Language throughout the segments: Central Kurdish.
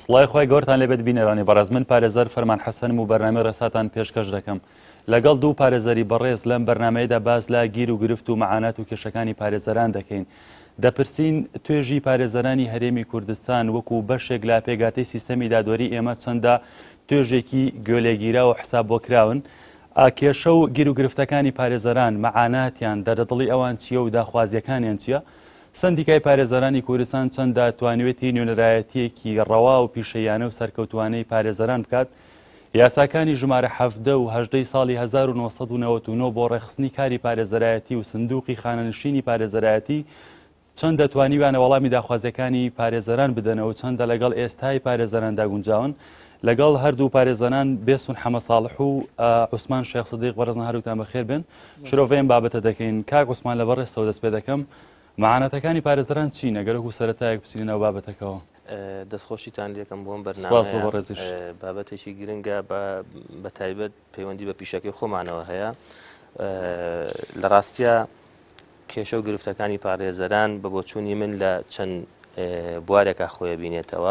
سڵای خۆی گەورتان لێبێت بینێرانی بەڕێز من پارێزەر فەرمان حەسەنم و بەرنامەی ڕێساتان پێشکەش دەکەم لەگەڵ دوو پارێزەری بەڕێز لەم بەرنمەیەدا باز لا گیر و گرفت و معانات و کێشەکانی پارێزەران دەکەین. دەپرسین توێژی پارێزەرانی هەرێمی کوردستان وەکو بەشێک لا پێگاتەی سیستەمی دادوەری ئێمە چەندە توێژێکی گوێلێگیرا و حساب بۆ کراون. کێشە و گیر و گرفتەکانی پارێزەران معاناتیان دەردەدڵی ئەوان چیە و داخوازیەکانیان چییە؟ سندیکای پارێزەرانی کوردستان چەندە توانوێتی نوێنەرایەتیەکی ڕەوا و پیشەیانە و سەرکەوتوانەی پارێزەران بکات. یاساکانی ژمارە 17 و 18 ساڵی 1999 بۆ ڕێخستنی کاری پارێزەرایەتی و سندوقی خانەنشینی پارێزەرایەتی چەند دەتوانیوانە وەڵامی داخوازیەکانی پارێزەران بدەنەوە چەندە لەگەڵ ئێستای پارێزەراندا گونجاون. لەگەڵ هەردوو پارێزەران بێسون حەمە ساڵح و عوسمان شێخ سدیق بەڕێزان هەروتان بەخێر بن. شرۆڤەیەم بابەتە دەکەین. کاک عوسمان لەبەڕێستەوە دەست پێ دەکەم. معاناتەکانی پارێزەران چینە گەرەک و سەرەتایەک بچینەوە بابەتەکەەوە. دەستخۆشیتان لێکم بۆم بەرنامە بابەتێکی گرنگە بە تایبەت پەیوەندی بە پیشەکەی خۆمانەوە هەیە. لە ڕاستیە کێشە و گرفتەکانی پارێزەران بە بۆچوونی من لە چەند بوارێکە خۆیە بینێتەوە.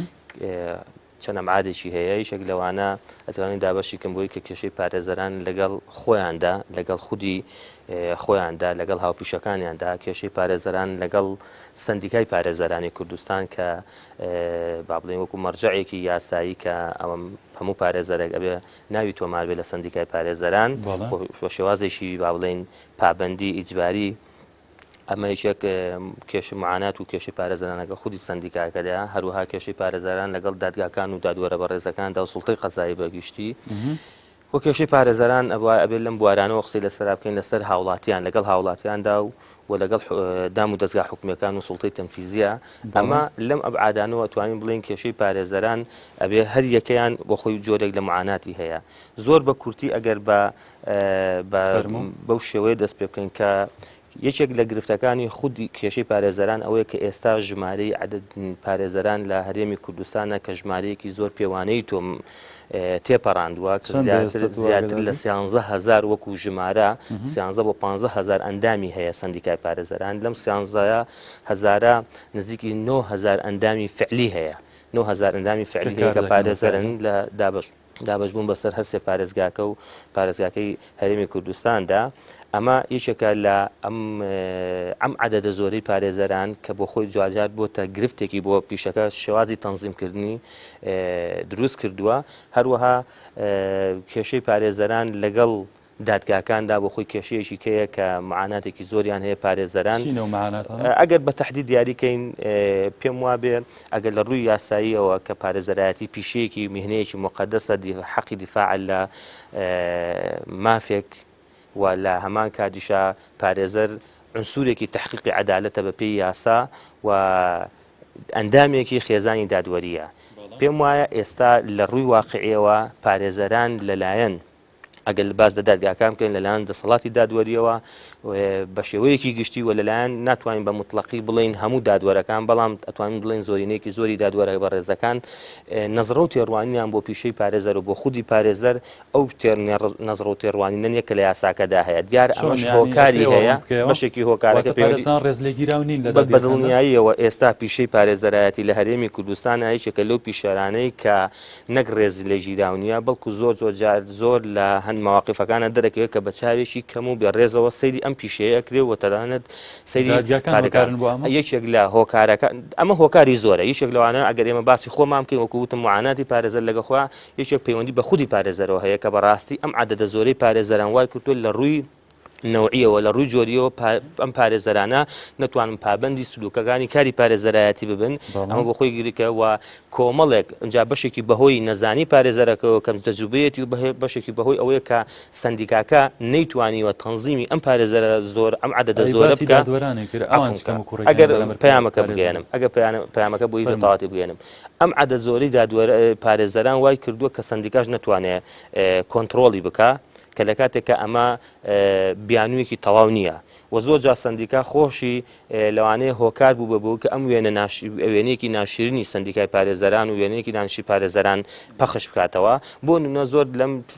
چەند ئەمعادێکی هەیە یەکێک لەوانە ئەتوانین دابەشیکەم بۆی کە کێشەی پارێزەران لەگەڵ خۆیاندا لەگەڵ خودی خۆیاندا لەگەڵ هاوپیشەکانیاندا کێشەی پارێزەران لەگەڵ سندیکای پارێزەرانی کوردستان کە با بڵێن وەکو مەرجەعێکی یاسایی کە ئەوە هەموو پارێزەرێک ئەبێ ناوی تۆمار بێت لە سندیکای پارێزەران بۆ شێوازێکی با بڵێن پابەندی ئیجباری. ئەمە یەکێک کێشە معانات و کێشەی پارێزەران لەگەڵ خودی سندیکاکەدا هەروەها کێشەی پارێزەران لەگەڵ دادگاکان و دادوەرە بەڕێزەکاندا و سوڵتەی قەزایی بەگشتی و کێشەی پارێزەران ئەبێت لەم بوارانەوە قسەی لەسەر بکەین لەسەر هاوڵاتیان لەگەڵ هاوڵاتیاندا و لەگەڵ دام و دەستگا حکومەکان و سوڵتەی تەنفیزیە. ئەمە لەم ئەبعادانەوە توانین بڵێن کێشەی پارێزەران ئەبێ هەر یەکەیان بۆ خۆی جۆرێک لە معاناتی هەیە. زۆر بە کورتی ئەگەر بەو شێوەیە دەست پێ بکەین کە یەکێک لە گرفتەکانی خودی کێشەی پارێزەران ئەوەیە کە ئێستا ژمارەی عەدەد پارێزەران لە هەرێمی کوردستانە کە ژمارەیەکی زۆر پێوانەی تۆم تێپەڕاندووە کە زیاتر لە 130,000 وەکو ژمارە 130 بۆ 15,000 ئەندامی هەیە سندیکای پارێزەران. لەم 130,000 نزیکی 9,000 ئەندامی فعلی هەیە. 9,000 ئەندامی فعلی هەیە کە پارێزەرن لە دابەشبوون بەسەر هەرسێ پارێزگاکە و پارێزگاکەی هەرێمی کوردستاندا. ئەمە یەکێکە لە ئەم عەدەدە زۆرەی پارێزەران کە بۆ خۆی جوالجار بۆتە گرفتێکی بۆ پیشەکە شێوازی تەنزیمکردنی دروست کردووە. هەروەها کێشەی پارێزەران لەگەڵ دادگاکاندا بۆ خۆی کێشەیەکی کەیە کە معاناتێکی زۆریان هەیە پارێزەران. ئەگەر بە تەحدید دیاریکەین پێم وابێ ئەگەر لە ڕووی یاساییەوە کە پارێزەرایەتی پیشەیەکی میهنەیەکی مقدسە حەقی دیفاع لە مافێک و لە هەمان کاتیشا پارێزەر عنسوورێکی تحقیقی عەدالەتە بە پێی یاسا و ئەندامێکی خێزانی دادوەریە. پێم وایە ئێستا لە ڕووی واقعیەوە پارێزەران لەلایەن ئەگەر باز لە دادگاکان بکەین لەلایەن دەسەڵاتی دادوەریەوە بە شێوەیەکی گشتی و لەلایەن ناتوانین بە مطلقی بڵین هەموو دادوەرەکان بەڵام ئەتوانین بڵین زۆرینەیەکی زۆری دادوەرە بەڕێزەکان نەزڕە و تێڕوانینیان بۆ پیشەی پارێزەر و بۆ خودی پارێزەر ئەو نەزڕە و تێڕوانینە نییە کە لە یاساکەدا هەیە. دیار ئەمەش هۆکاری هەیە بەشێکی هۆکارەکە بەدڵنیاییەوە ئێستا پیشەی پارێزەرایەتی لە هەرێمی کوردستان یەکێکە لەو پیشەرانەی کە نەک ڕێز لە ژیراونیە بەڵکو زۆر لە هەند مواقفەکانە دەرەکەوێت کە بە چاوێکی کەم و بێ ڕێزەوە سەیری ئەم پیشەیە کرێ و تەنانەت سەیری یەکێک لە هۆکارەکە ئەمە هۆکاری زۆرە. یەکێک لەوانە ئەگەر ئێمە باسی خۆمان بکەین وەکو وتم معاناتی پارێزەر لەگەڵخوا یەکێک پەیوەندی بە خودی پارێزەرەوە هەیە کە بەڕاستی ئەم عەدەدە زۆرەی پارێزەران وای کردووە لە ڕووی نەوعیەوە لە ڕووی جۆریەوە ئەم پارێزەرانە نەتوانن پابەندی سلوکەکانی کاری پارێزەرایەتی ببن. ئەمە بۆ خۆی گیرکە و کۆمەڵێک ئەنجا بەشێکی بەهۆی نەزانی پارێزەرەکەەوە کەم تەجروبەیەتی و بەشێکی بەهۆی ئەوەیە کە سندیکاکە نەیتوانیوە تەنزیمی ئەم پارێزەرە زۆر ئەم عەدەدە زۆرە بکە. ئەگەر پەیامەکە بگەێنم ئەگەر پەیامەکە بۆی بەتەواتی بگەێنم ئەم عەدەدە زۆرەی دادوەرە پارێزەران وای کردووە کە سندیکاش نەتوانێت کۆنتڕۆڵی بکە کە لە کاتێککە ئەمە بیانوویەکی تەواو نییە و زۆر جا سندیکا خۆشی لەوانەیە هۆکار بوو بەبوو کە ئەم وێنەیەکی ناشرینی سندیکای پارێزەران و وێنەیەکی دانشی پارێزەران پەخش بکاتەوە بۆ نمونە زۆر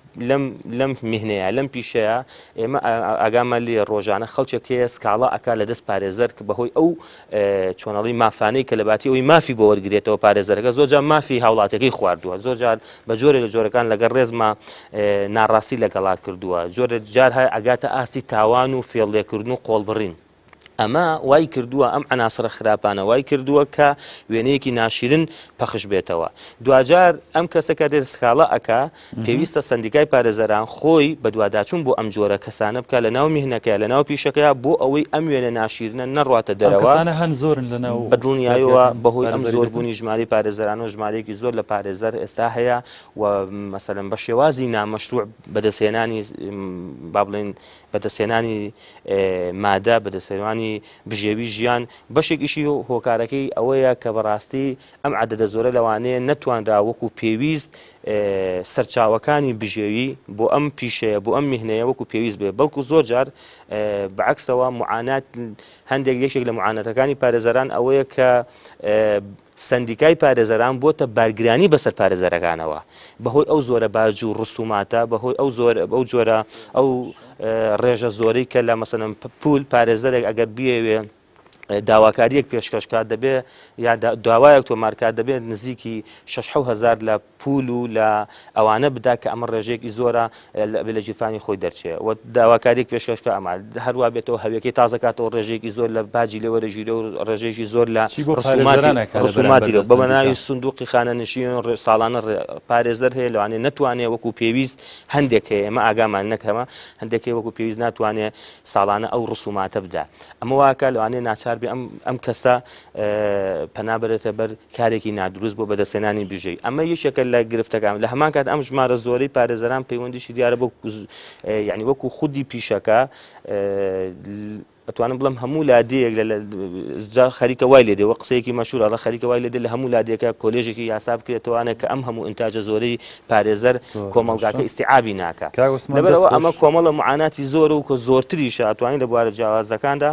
لەم میهنەیە لەم پیشەیە ئێمە ئاگامان لێ ڕۆژانە خەڵکێک سکاڵا ئەکا لە دەست پارێزەر کە بەهۆی ئەو چۆنەڵی مافانەی کە لە باتی ئەوی مافی بۆ وەرگێتەوە پارێزەرەکە زۆر جار مافی هاوڵاتەکەی خواردووە زۆر جار بە جۆرێک لە جۆرەکان لەگەڵ ڕێزما ناڕاستی لەگەڵا کردووە جۆرە جار هەیە ئەگاتە ئاستی تاوان و فێڵێکردن و قۆڵبڕین ئەمە وای کردووە ئەم عناسرە خراپانە وای کردووە کە وێنەیەکی ناشرین پەخش بێتەوە دوجار ئەم کەسەکە دێت سکاڵە ئەکا پێویستە سندیکای پارێزەران خۆی بە دوواداچوون بۆ ئەم جۆرە کەسانە بکە لە ناو میهنەکەیە لە ناو پیشەکەیە بۆ ئەوەی ئەم وێنە ناشرینە نەڕواتە دەرەوە هەن زۆرن لەناو بەدڵنیایەوە بەهۆی ئەم زۆربوونی ژماری پارێزەران و ژمارەیەکی زۆر لە پارێزەر ئێستا هەیە و مەسەلەن بە شێوازی نامەشروع بەدەستهێنانی با بڵێن بەدەستهێنانی مادە بەدەستهێنانی بژێوی ژیان بەشێکیشی هۆکارەکەی ئەوەیە کە بەڕاستی ئەم عەدەدە زۆرە لەوانەیە نەتوانرا وەکو پێویست سەرچاوەکانی بژێوی بۆ ئەم پیشەیە بۆ ئەم میهنەیە وەکو پێویست بێ بەڵکو زۆر جار بەعەکسەوە معانات هەندێک یەکێک لە معانەتەکانی پارێزەران ئەوەیە کە سندیکای پارێزەران بۆتە بارگرانی بەسەر پارێزەرەکانەوە بەهۆی ئەو زۆرە باج و ڕسوماتە بەهۆی ئەو جۆرە ئەو ڕێژە زۆرەی کە لە مەسەلەن پول پارێزەرێک ئەگەر بیەوێ داواکاریەک پێشکەشکات دەبێت یا داوایەک تۆمارکات دەبێت نزیکی 6,000 لە پول و لە ئەوانە بدا کە ئەمە ڕێژێکی زۆرە لە جیرفانی خۆی دەرچێت و داواکاریەک پێشکەشکە ئەمە هەروە بێتەوە هەویەکەی تازەکاتەوە ڕێژێکی زۆر لە باجی لێوەرەژیرە و ڕێژێکی زۆر لە ڕسوماتی لە بەمەناوی سندوقی خانەنشین ساڵانە پارێزەر هەیە لەوانێ نەتوانێت وەکو پێویست هەندێک هەیە ئێمە ئاگامان نەکەمە هەندێکی وەکو پێویست ناتوانێت ساڵانە ئەو ڕسوماتە بدا ئەمە واکە لەوانێ ناچار ئەم کەسە پەنابەرێتە بەر کارێکی نادروست بۆ بەدەستێنانی بژەی ئەمە یەکێکە لە گرفتەکان لە هەمان کات ئەم ژمارە زۆرەی پارێزەران پەیوەندیشی دیارە بۆ یعنی وەکو خودی پیشەکە ئەتوانم بڵم هەموو لادەیەک لە خەریکە وای لێ دێ وە قسەیەکی مەشهورە لە خەریکە وای لێ دێ لە هەموو لادەیەکە کۆلێژێکی یاسا بکرێتەوەوانە کە ئەم هەموو ئینتاجە زۆرەی پارێزەر کۆمەڵگاکە ئیستیعابی ناکە لەبەرەوە ئەمە کۆمەڵە معاناتی زۆر و کە زۆرتریشە ئەتوانین لە بوارە جیاوازەکاندا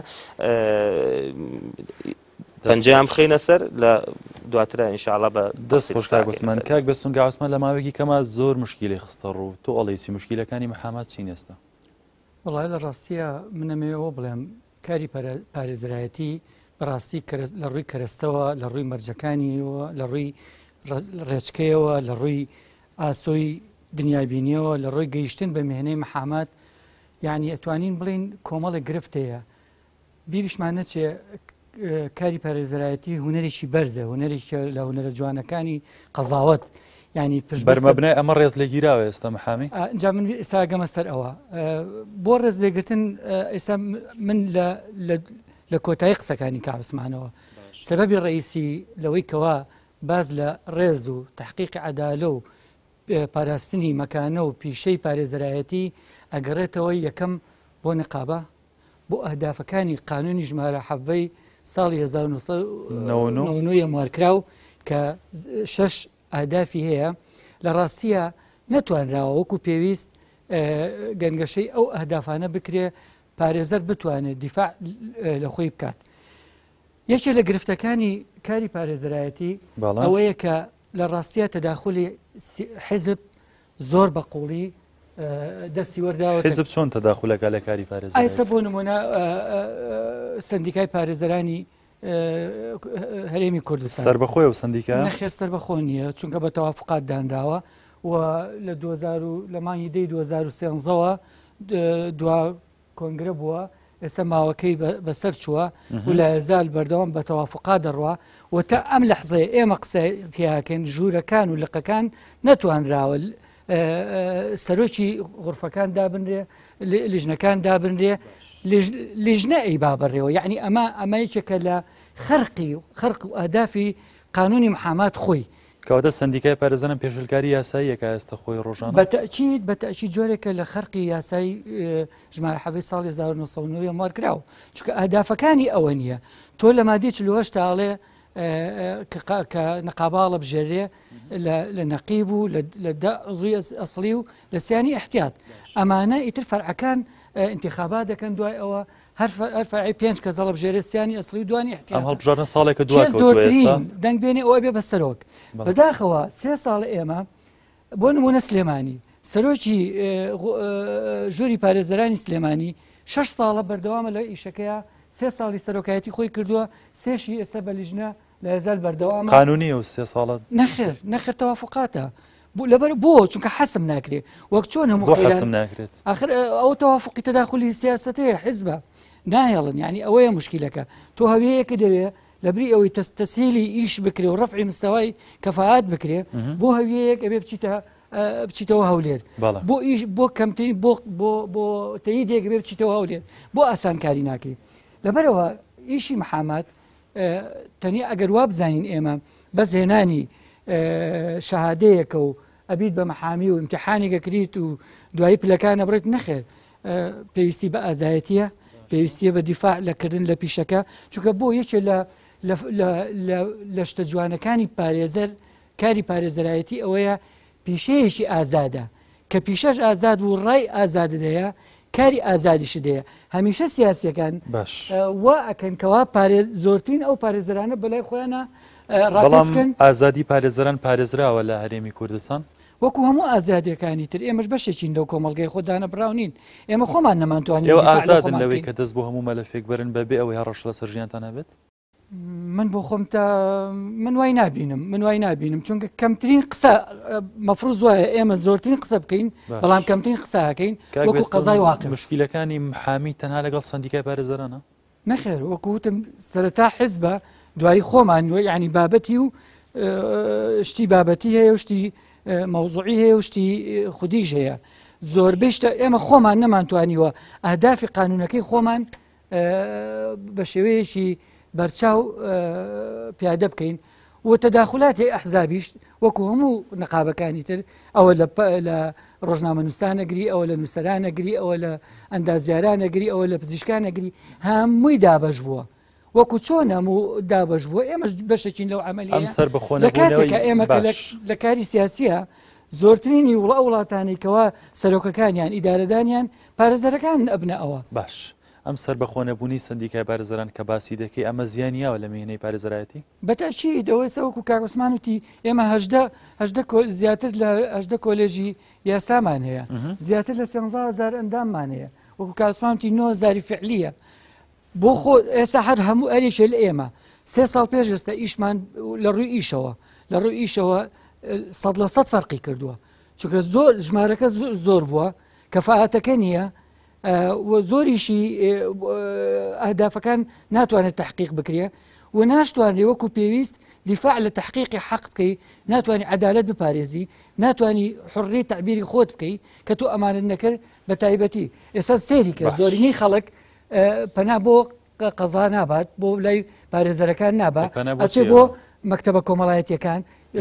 پەنجەیان بخەینە سەر لە دواترە ئینشاءڵڵا بە دەست خۆشتاگوسمان کاک بەسونگا عوسمان لە ماوەیەکی کەما زۆر مشکیلی خستە ڕوو تۆ ئەڵێیسی مشکیلەکانی محەممەد چین ئێستا وڵای لە ڕاستیە منەمەوە بڵێم کاری پارێزرایەتی بەڕاستی لە ڕووی کەرەستەوە لە ڕووی مەرجەکانیەوە لە ڕووی ڕێچکەیەوە لە ڕووی ئاسۆی دنیابینیەوە لە ڕووی گەیشتن بە میهنەی محەممەد یعنی ئەتوانین بڵین کۆمەڵی گرفتەیە بیریشمان نەچێ کاری پارێزرایەتی هونەرێکی بەرزە هونەرێکی لە هونەرە جوانەکانی قەزاوەت ینی بەرمەبنای ئەمە ڕێز لێگیراوە ئێستا محامی ئەجا من ئێستا گەمە سەر ئەوە بۆ ڕێز لێگرتن ئێستا من لە کۆتایی قسەکانی کاوسمانەوە سەبەبی ڕئیسی لەوەی کەوا باز لە ڕێز و تحقیقی عەدالە و پاراستنی مەکانە و پیشەی پارێزرایەتی ئەگەڕێتەوە یەکەم بۆ نقابە بۆ ئەهدافەکانی قانونی ژمارە حەڤەی ساڵی 1990 مارکراو کە 6 ئەهدافی هەیە لە ڕاستیە نەتوانراوە وەکو پێویست گەنگەشەی ئەو ئەهدافانە بکرێ پارێزەر بتوانێت دیفاع لە خۆی بکات یەکێ لە گرفتەکانی کاری پارێزرایەتی ئەوەیە کە لە ڕاستیە تەداخلی حیزب زۆر بەقوڵی دەستی وەرداوە حیزب چۆن تەداخولەکە لە کاری پارێزەر ئایستا بۆ نمونە سندیکای پارێزەرانی هەرێمی کوردستان سەربەخۆی و سندیکا نەخێر سەربەخۆ نییە چونکە بە تەوافقات دانراوە و لە 2000 لە مانگی دەی 2013ەوە دوا کۆنگرە بووە ئێستا ماوەکەی بەسەر چووە و لە هێزال بەردەوام بە تەوافقات دەڕوە و تا ئەم لەحزەیە ئێمە قسەیاکەن ژوورەکان و لقەکان نەتوانراوە سەرۆکی غورفەکان دابنرێ لیژنەکان دابنرێ لیژنە ئەی بابڕێەوە یعنی ئەمە یەکێکە لە خەرق و ئەهدافی قانونی محەممەد خۆی کەواتە سندیکای پارێزەران پێشلکاری یاساییەکە ئێستا خۆی ڕۆژانە بەتەچی جۆرێکە لە خەرقی یاسایی ژمارە حەڤەی ساڵی 1990 مارکراوە چونکە ئەهدافەکانی ئەوە نییە تۆ لە مادەی 48 تاڵێ کە نەقاباڵە بژێرێ لە نەقیب و لە عزووی ئەسڵی و لە سیانی احتیاط ئەمانە ئیتر فەرعەکان انتخابات دەکەن دوای ئەوە هەر فەرعی 5 کەس هەڵبژێرێ سیانی ئەسڵی و دوانی احتیاط ئەم هەڵبژارنە ساڵێکە دوای زۆرترین دەنگ بێنێ ئەوە بێ بە سەرۆک بەداخەوە 3 ساڵ ئێمە بۆ نمونە سلێمانی سەرۆکی ژووری پارێزەرانی سلێمانی 6 ساڵە بەردەوامە لە ئیشەکەیە 3 ساڵی سەرۆکایەتی خۆی کردووە سێشی ئێستا بە لیژنە لە هێزار بەردەوامە قانونی و 3 ساڵە نەخێر تەوافقاتە لەبەر بۆ چونکە حەسم ناکرێت وەک چۆن هەموو حەسم ناکرێت آخر ئەو تەوافقی تەداخلی سیاسەتەیە حیزبە ناهێڵن یعنی ئەوەیە مشکلەکە تۆ هەوەیەکە دەوێت لەبری ئەوەی تەسهیلی ئیش بکرێ و ڕەفعی مستەوای کەفاعات بکرێ بۆ هەویەیەک ئەبێ بچیتەوە هەولێر بۆ ئیش بۆ کەمترین بۆ تەییدێک بێ بچیتەوە هەولێر بۆ ئاسانکاری ناکرێت لەبەرەوە ئیشی محامات تەنیا ئەگەر وا بزانین ئێمە بەس هێنانی شەهادەیەکە و ئەبیت بە مەحامی و ئیمتیحانێکە کریت و دوایی پلەکانە بڕێت نەخێر پێویستی بە ئازایەتیە پێویستیە بە دیفاع لەکردن لە پیشەکە چونکە بۆ یەکێ لە شتە جوانەکانی پارێزەر کاری پارێزەرایەتی ئەوەیە پیشەیەکی ئازادە کە پیشەش ئازاد و ڕای ئازادەدەیە کاری ئازادیش دەیە هەمیشە سیاسیەکان وا ئەکەنکەوا زۆرترین ئەو پارێزەرانە بەلای خۆیانە ڕاپێچکەن ئازادی پارێزەران پارێزراوە لە هەرێمی کوردستان وەکو هەموو ئازادیەکانی تر ئێمەش بەشێکین لەو کۆمەڵگەی خۆدانە براونین ئێمە خۆمان نەمانتوانین ئازادن لەوەی کە دەست بۆ هەموو مەلەفێک بەرن بەبێ ئەوەی هەڕەش لە سەر ژیانتان هەبێت من بۆ خۆم تا من وای نابینم چونکە کەمترین قسە مەفروض وایە ئێمە زۆرترین قسە بکەین بەڵام کەمترین قسەکەین وەکو قەزای واقع مشکلەکانی محامی تەنها لەگەڵ سندیکای پارێزەرانە نەخێر وەکوتم سەرەتا حیزبە دوایی خۆمان یعنی بابەتی و شتی بابەتی هەیە و شتی مەوزوعی هەیە و شتی خودیش هەیە زۆربەی شتە ئێمە خۆمان نەمانتوانیوە ئەهدافی قانونەکەی خۆمان بە شێوەیەکی بەرچاو پیادە بکەین و تەداخلاتی ئەحزابیش وەکو هەموو نقابەکانی تر ئەوە لە ڕۆژنامەنووسانەگری ئەوە لە نووسەرانەگری ئەوە لە ئەندازیارانەگری ئەوە لە پزیشکانەگری هەمووی دابەش بووە وەکو چۆن هەموو دابەش بووە ئێمەش بەشێکین لەو عملیە لە کاتێکە ئێمە لە کاری سیاسیە زۆرترینی وڵە وڵاتانی کەوا سەرۆکەکانیان ئیدارەدانیان پارێزەرەکان ئەبنە ئەوە باش ئەم سەربەخۆنەبوونی سندیکای پارێزەران کە باسی دەکەی ئەمە زیانیاوە لە مێنەی پارێزەرایەتی بەتاچی دەوەی سەوەکو کاکوسمان وتی ئێمە زیاتر لە 18 کۆلێژی یاسامان هەیە زیاتر لە 100,000 ئەنداممان هەیە وەکو کاکوسمانتی 9,000 فعلیە بۆ خۆ ئێستا هەر هەموو ئەریشە لە ئێمە 3 ساڵ پێش ئێستا ئیشمان لە ڕووی ئیشەوە 100% فەرقی کردووە چونکە زۆر ژمارەکە زۆر بووە کەفاعەتەکە نییە و زۆریشی ئەهدافەکان ناتوانێت تحقیق بکرێ و ناشتوانێ وەکو پێویست دیفاع لە تحقیقی حەق بکەی ناتوانانی عەدالەت بپارێزی ناتوانانی حڕیەتی تعبیری خۆت بکەی کە تۆ ئەمانت نەکرد بە تایبەتی ئێستا سێری کە زۆرینەی خەڵک پەنا بۆ قەزا نابات بۆ لای پارێزەرەکان نابات ئەچێ بۆ مەکتەبە کۆمەڵایەتیەکان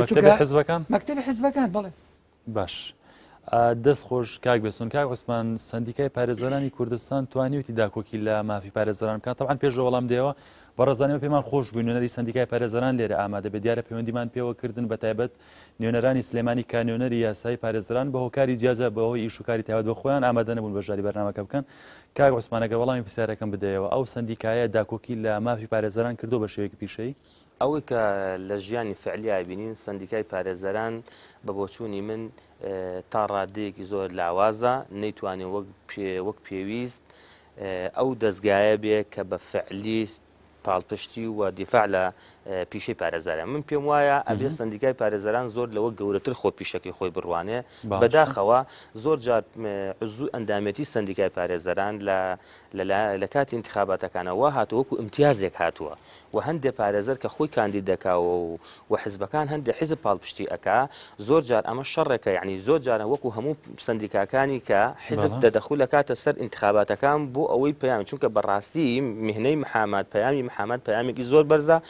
مەکتەبی حیزبەکان بڵێ باش دەست خۆش کاک بێسون کاک عوسمان سندیکای پارێزەرانی کوردستان توانیوتی داکۆکی لە مافی پارێزەران بکات تەبعاً پێش وەڵام دێەوە بەڕێزانەوە پێمان خۆش بووین نوێنەری سندیکای پارێزەران لێرە ئامادە بە دیارە پەیوەندیمان پێوەکردن بە تایبەت نوێنەرانی سلێمانی کانیۆنەری یاسای پارێزەران بە هۆکاری جیاجە بەهۆی ئیشوکاری تایبەت بە خۆیان ئامادە نەبوون بەژاری بەرنامەکە بکەن کاک عوسمانەگە وەڵامی پرسیارەکەم بدەیەوە ئەو سندیکایە داکۆکی لە مافی پارێزەران کردو بە شێوەیەکی پیشەی ئەوەی کە لە ژیانی فعلی بینین سندیکای پارێزەران بە بۆچوونی من تا ڕادەیەکی زۆر لاوازە نەیتوانێت وەک پێویست ئەو دەستگایە بێ کە بە فعلی پاڵپشتی و دیفاع لە پیشەی پارێزەران من پێم وایە ئەبێ سندیکای پارێزەران زۆر لەوە گەورەتر خۆ پیشەکەی خۆی بڕوانێ بەداخەوە زۆر جار عزوو ئەندامەتی سندیکای پارێزەران لە کاتی انتخاباتەکانەوە هاتووە وەکو امتیازێک هاتووە و هەندێک پارێزەر کە خۆی کاندیدەکاوە و حیزبەکان هەندێک حیزب پاڵپشتی ئەکا زۆر جار ئەمە شەڕێکە یعنی زۆر جارە وەکو هەموو سندیکاکانی کە حیزب دەدەخول لەکاتە سەر انتخاباتەکان بۆ ئەوەی پەیام چونکە بەڕاستی مهنەی محامات پەیامی محامات پەیامێکی زۆر بەرزە و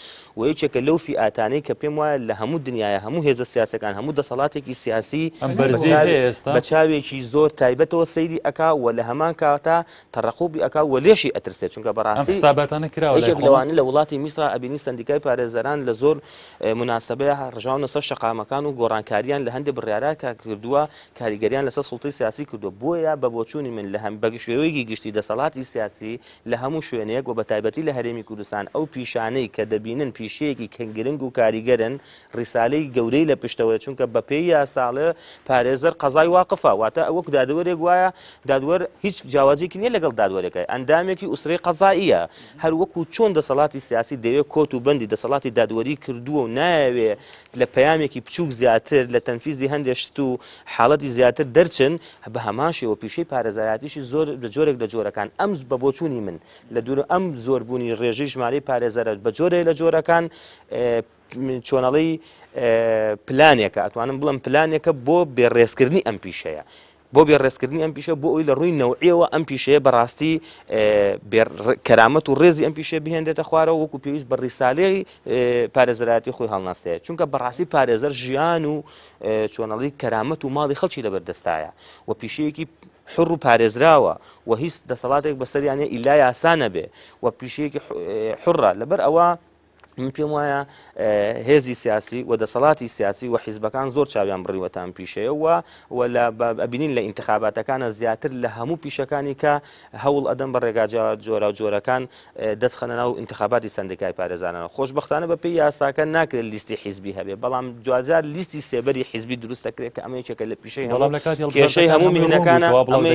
و یەکێکە لەو فئاتانەی کە پێم وایە لە هەموو دنیاە هەموو هێزە سیاسەکان هەموو دەسەڵاتێکی سیاسی بە چاوێکی زۆر تایبەتەوە سەیری ئەکا و لە هەمان کاتە تەڕەقوبی ئەکا و لێشی ئەترسێت چونکە بەڕاستی یەکێک لەوانە لە وڵاتی میسرا ئەبینی سندیکای پارێزەران لە زۆر مناسبەیە ڕژاونە سەر شەقامەکان و گۆڕانکاریان لە هەندێک بڕیارات کردووە کاریگەریان لەسەر سوڵتەی سیاسی کردووە بۆیە بە بۆچوونی من لە هەم بە شێوەیەکی گشتی دەسەڵاتی سیاسی لە هەموو شوێنەیەک و بە تایبەتی لە هەرێمی کوردستان ئەو پیشانەی کە دەبینن پیشەیەکی کەنگرنگ و کاریگەرن ڕیسالەی گەورەی لە پشتەوە چونکە بە پێی یاساڵە پارێزەر قەزای واقفە واتە ئەوەک دادوەرێک وایە دادوەر هیچ جیاوازێکی نییە لەگەڵ دادوەرەکەی ئەندامێکی ئوسرەی قەزاییە هەر وەکو چۆن دەسەڵاتی سیاسی دەوێت کۆت و بەندی دەسەڵاتی دادوەری کردووە و ناوێت لە پەیامێکی بچووک زیاتر لە تەنفیزی هەندێشت و حاڵەتی زیاتر دەرچن بە هەمان شێوە پیشەی پارێزەرایەتیشی زۆر لە جۆرێک لە جۆرەکان ئەم بە بۆچوونی من لە دوور ئەم زۆربوونی ڕێژەی ژمارەی پارێزەرە بە جۆرێک لە جۆرەکان چۆنەڵی پلانێکە ئەتوانم بڵم پلانێکە بۆ بێڕێزکردنی ئەم پیشەیە بۆ بێڕێزکردنی ئەم پیشە بۆ ئەوی لە ڕووی نەوعیەوە ئەم پیشەیە بەڕاستی کەرامەت و ڕێزی ئەم پیشە بهێنرێتە خوارەوە وەکو پێویست بە ڕیسالەی پارێزەرایەتی خۆی هەڵناسەیە چونکە بەڕاستی پارێزەر ژیان و چۆنەڵی کەرامەت و ماڵی خەڵکی لەبەردەستایە و پیشەیەکی حڕ و پارێزراوە و هیچ دەسەڵاتێک بەسەریانە ئیلا یاسانە بێ و پیشەیەکی حڕە لەبەر ئەوە من پێم وایە هێزی سیاسی و دەسەڵاتی سیاسی و حیزبەکان زۆر چاویان بڕیوەتە ئەم پیشەیەوە و ئەبینین لە ئینتخاباتەکانە زیاتر لە هەموو پیشەکانی کە هەوڵ ئەدەم بە ڕێگاجار جۆرە و جۆرەکان دەستخەنە ناو ئینتخاباتی سندیکای پارێزانەوە خۆشبەختانە بە پێی یاساکە ناکرێت لیستی حیزبی هەبێ بەڵام جوازار لیستی سێبەری حیزبی دروست دەکرێت کە ئەمە یەکێکە لە پیشەی کێشەی هەموو میهنەکانە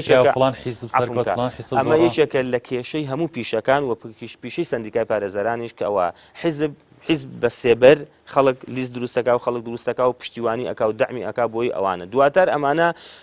ئەمە یەکێکە لە کێشەی هەموو پیشەکان و پیشەی سندیکای پارێزەرانیش کە ئەوە حیزب بە سێبەر خەڵک لیست دروستەکە و خەڵک دروستەکە و پشتیوانی ئەکا و دەعمی ئەکا بۆی ئەوانە دواتر ئەمانە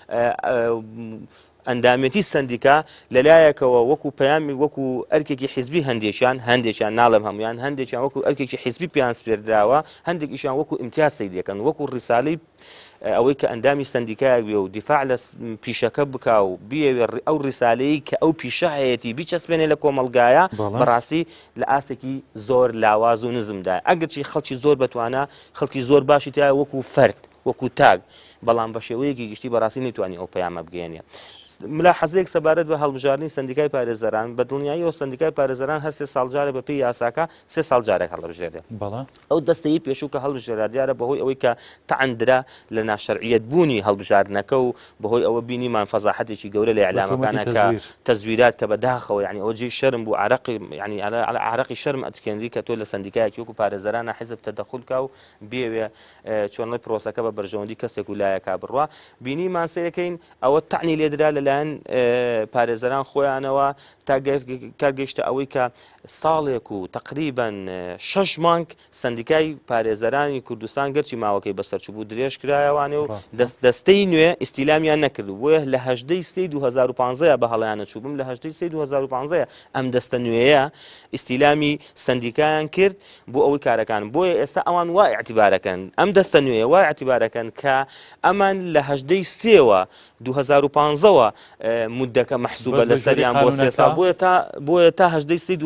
ئەندامەتی سندیکا لەلایەکەوە وەکو پەیامی وەکو ئەرکێکی حیزبی هەندێکیان ناڵم هەمویان هەندێکیان وەکو ئەرکێکی حیزبی پیان سپێردراوە هەندێکیشیان وەکو ئیمتیاز سەیدەکەن وەکو ڕیساڵەی ئەوەی کە ئەندامی سندیکایەک بێ و دیفاع لە پیشەکە بکا و بێ ئەو ڕیسالەیە کە ئەو پیشە هەیەی بیچەسبێنێ لە کۆمەلگایە بەڕاستی لە ئاستێکی زۆر لاواز و نزمدا ئەگەرچی خەڵکی زۆر بتوانە خەڵکی زۆر باشی تایە وەکو فەرد وەکو تاگ بەڵام بە شێوەیەکی گشتی بەڕاستی نەیتوانی ئەو پەیامە بگەێنێ ملاحەزەیەک سەبارەت بە هەڵبژاردننی سندیکای پارێزەران بە دڵنیاییەوە سندیکای پارێزەران هەر 3 ساڵ جارە بە پێی یاساکە 3 ساڵ جارێک هەڵبژێرێت ئەو دەستەی پێشوو کە هەڵبژێرا دیارە بەهۆی ئەوەی کە تەعەندرا لە ناشەرعیەت بوونی هەڵبژاردنەکە و بەهۆی ئەوە بینیمان فەزاحەتێکی گەورە لە ئیعلامەکانە کە تەزویرات کە بەداخەوە یعنی ئەوە جێی شەرم بوو عرەقی یعنی عرەقی شەرم ئەتکێنری کە تۆ لە سندیکایەکی وەکو پارێزەرانە حیزب تەدەخول کا و بێوێ چۆنڵی پرۆسەکە بە بەرژەوەندی کەسێک و لایەکا بڕوا بینیمان سەیەکەین ئەوە تەعنی لێدرا لەلایەن پارێزەران خۆیانەوە تا کارگەشتە ئەوەی کە ساڵێک و تقریبا 6 مانگ سندیکای پارێزەرانی کوردستان گەرچی ماوەکەی بەسەرچوو بوو درێژ کرایەوانێ و دەستەی نوێ ئیستیلامیان نەکرد بۆیە لە 18 سەی 2015 بە هەڵیانە چوو بم لە 18 سەی 2015 ئەم دەستە نوێیە ئیستیلامی سندیکایان کرد بۆ ئەوەی کارەکان بۆیە ئێستا ئەوان وای اعتیبارەکەن ئەم دەستە نوێیە وای اعتیبارەکەن کە ئەمان لە 18 سێوە 2015ەوە مدەکە مەحسوبە لەسەریان بۆ 3 ساڵ بۆیە تا 18 سەی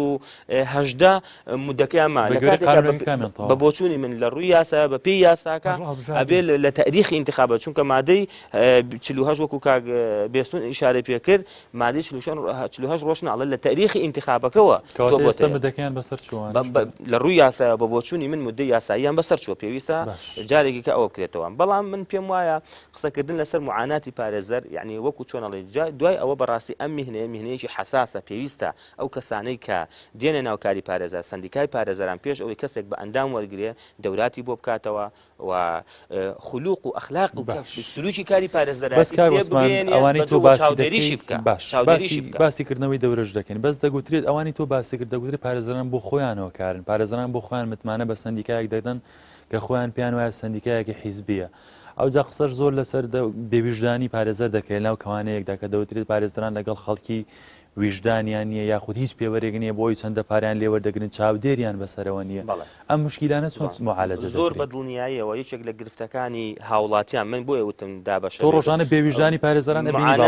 2018 مدەکەیان ما لە کاتێکا بە بۆچوونی من لە ڕووی یاسا بە پێی یاساکە ئەبێ لە تاریخی انتخابات چونکە مادەی 48 وەکو کاک بێسون ئیشارە پێ کرد مادەی 48 ڕۆژ ناڵە لە تاریخی انتخابەکەەوە مدەکەیان بەسەر چووان لە ڕووی یاسا بە بۆچوونی من مدەی یاساییان بەسەر چووە پێویستە جارێکی کە ئەوە بکرێتەوە بەڵام من پێم وایە قسەکردن لەسەر معاناتی پارێزەر یعنی وەکو چۆنەڵی دوای ئەوە بەڕاستی ئەم میهنەیەکی حساسە پێویستە ئەو کەسانەی کە دێنە ناوکاری پارێزەر سندیکای پارێزەران پێش ئەوەی کەسێک بە ئەندام وەرگێ دەوراتی بۆ بکاتەوە و خولوق و ئەخلاق و سلوکی کاری پارێزەراتی ئەوانی تۆ باسیکردنەوەی دەورەش دەکەن بەس دەگوترێت ئەوانی تۆ باسی کرد دەگوترێت پارێزەران بۆ خۆیانەوە کارن پارێزەران بۆ خۆیان متمانە بە سندیکایەک دەدەن کە خۆیان پێیان وایە سندیکایەکی حیزبیە ئەوجا قسەش زۆر لەسەر بێویژدانی پارێزەر دەکەێت ناو کەوانەیەکدا کە دەوترێت پارێزەران لەگەڵ خەڵکی ویژدانیان نییە یاخود هیچ پێوەرێک نییە بۆی چەندە پاریان لێوەردەگرن چاودێریان بەسەرەوە نییە ئەم مشکلانە چۆن معالەجە زۆر بەدڵنیاییەوە یەکێک لە گرفتەکانی هاوڵاتیان من بۆیە وتم دابەشە تۆ ڕۆژانە بێویژدانی پارێزەران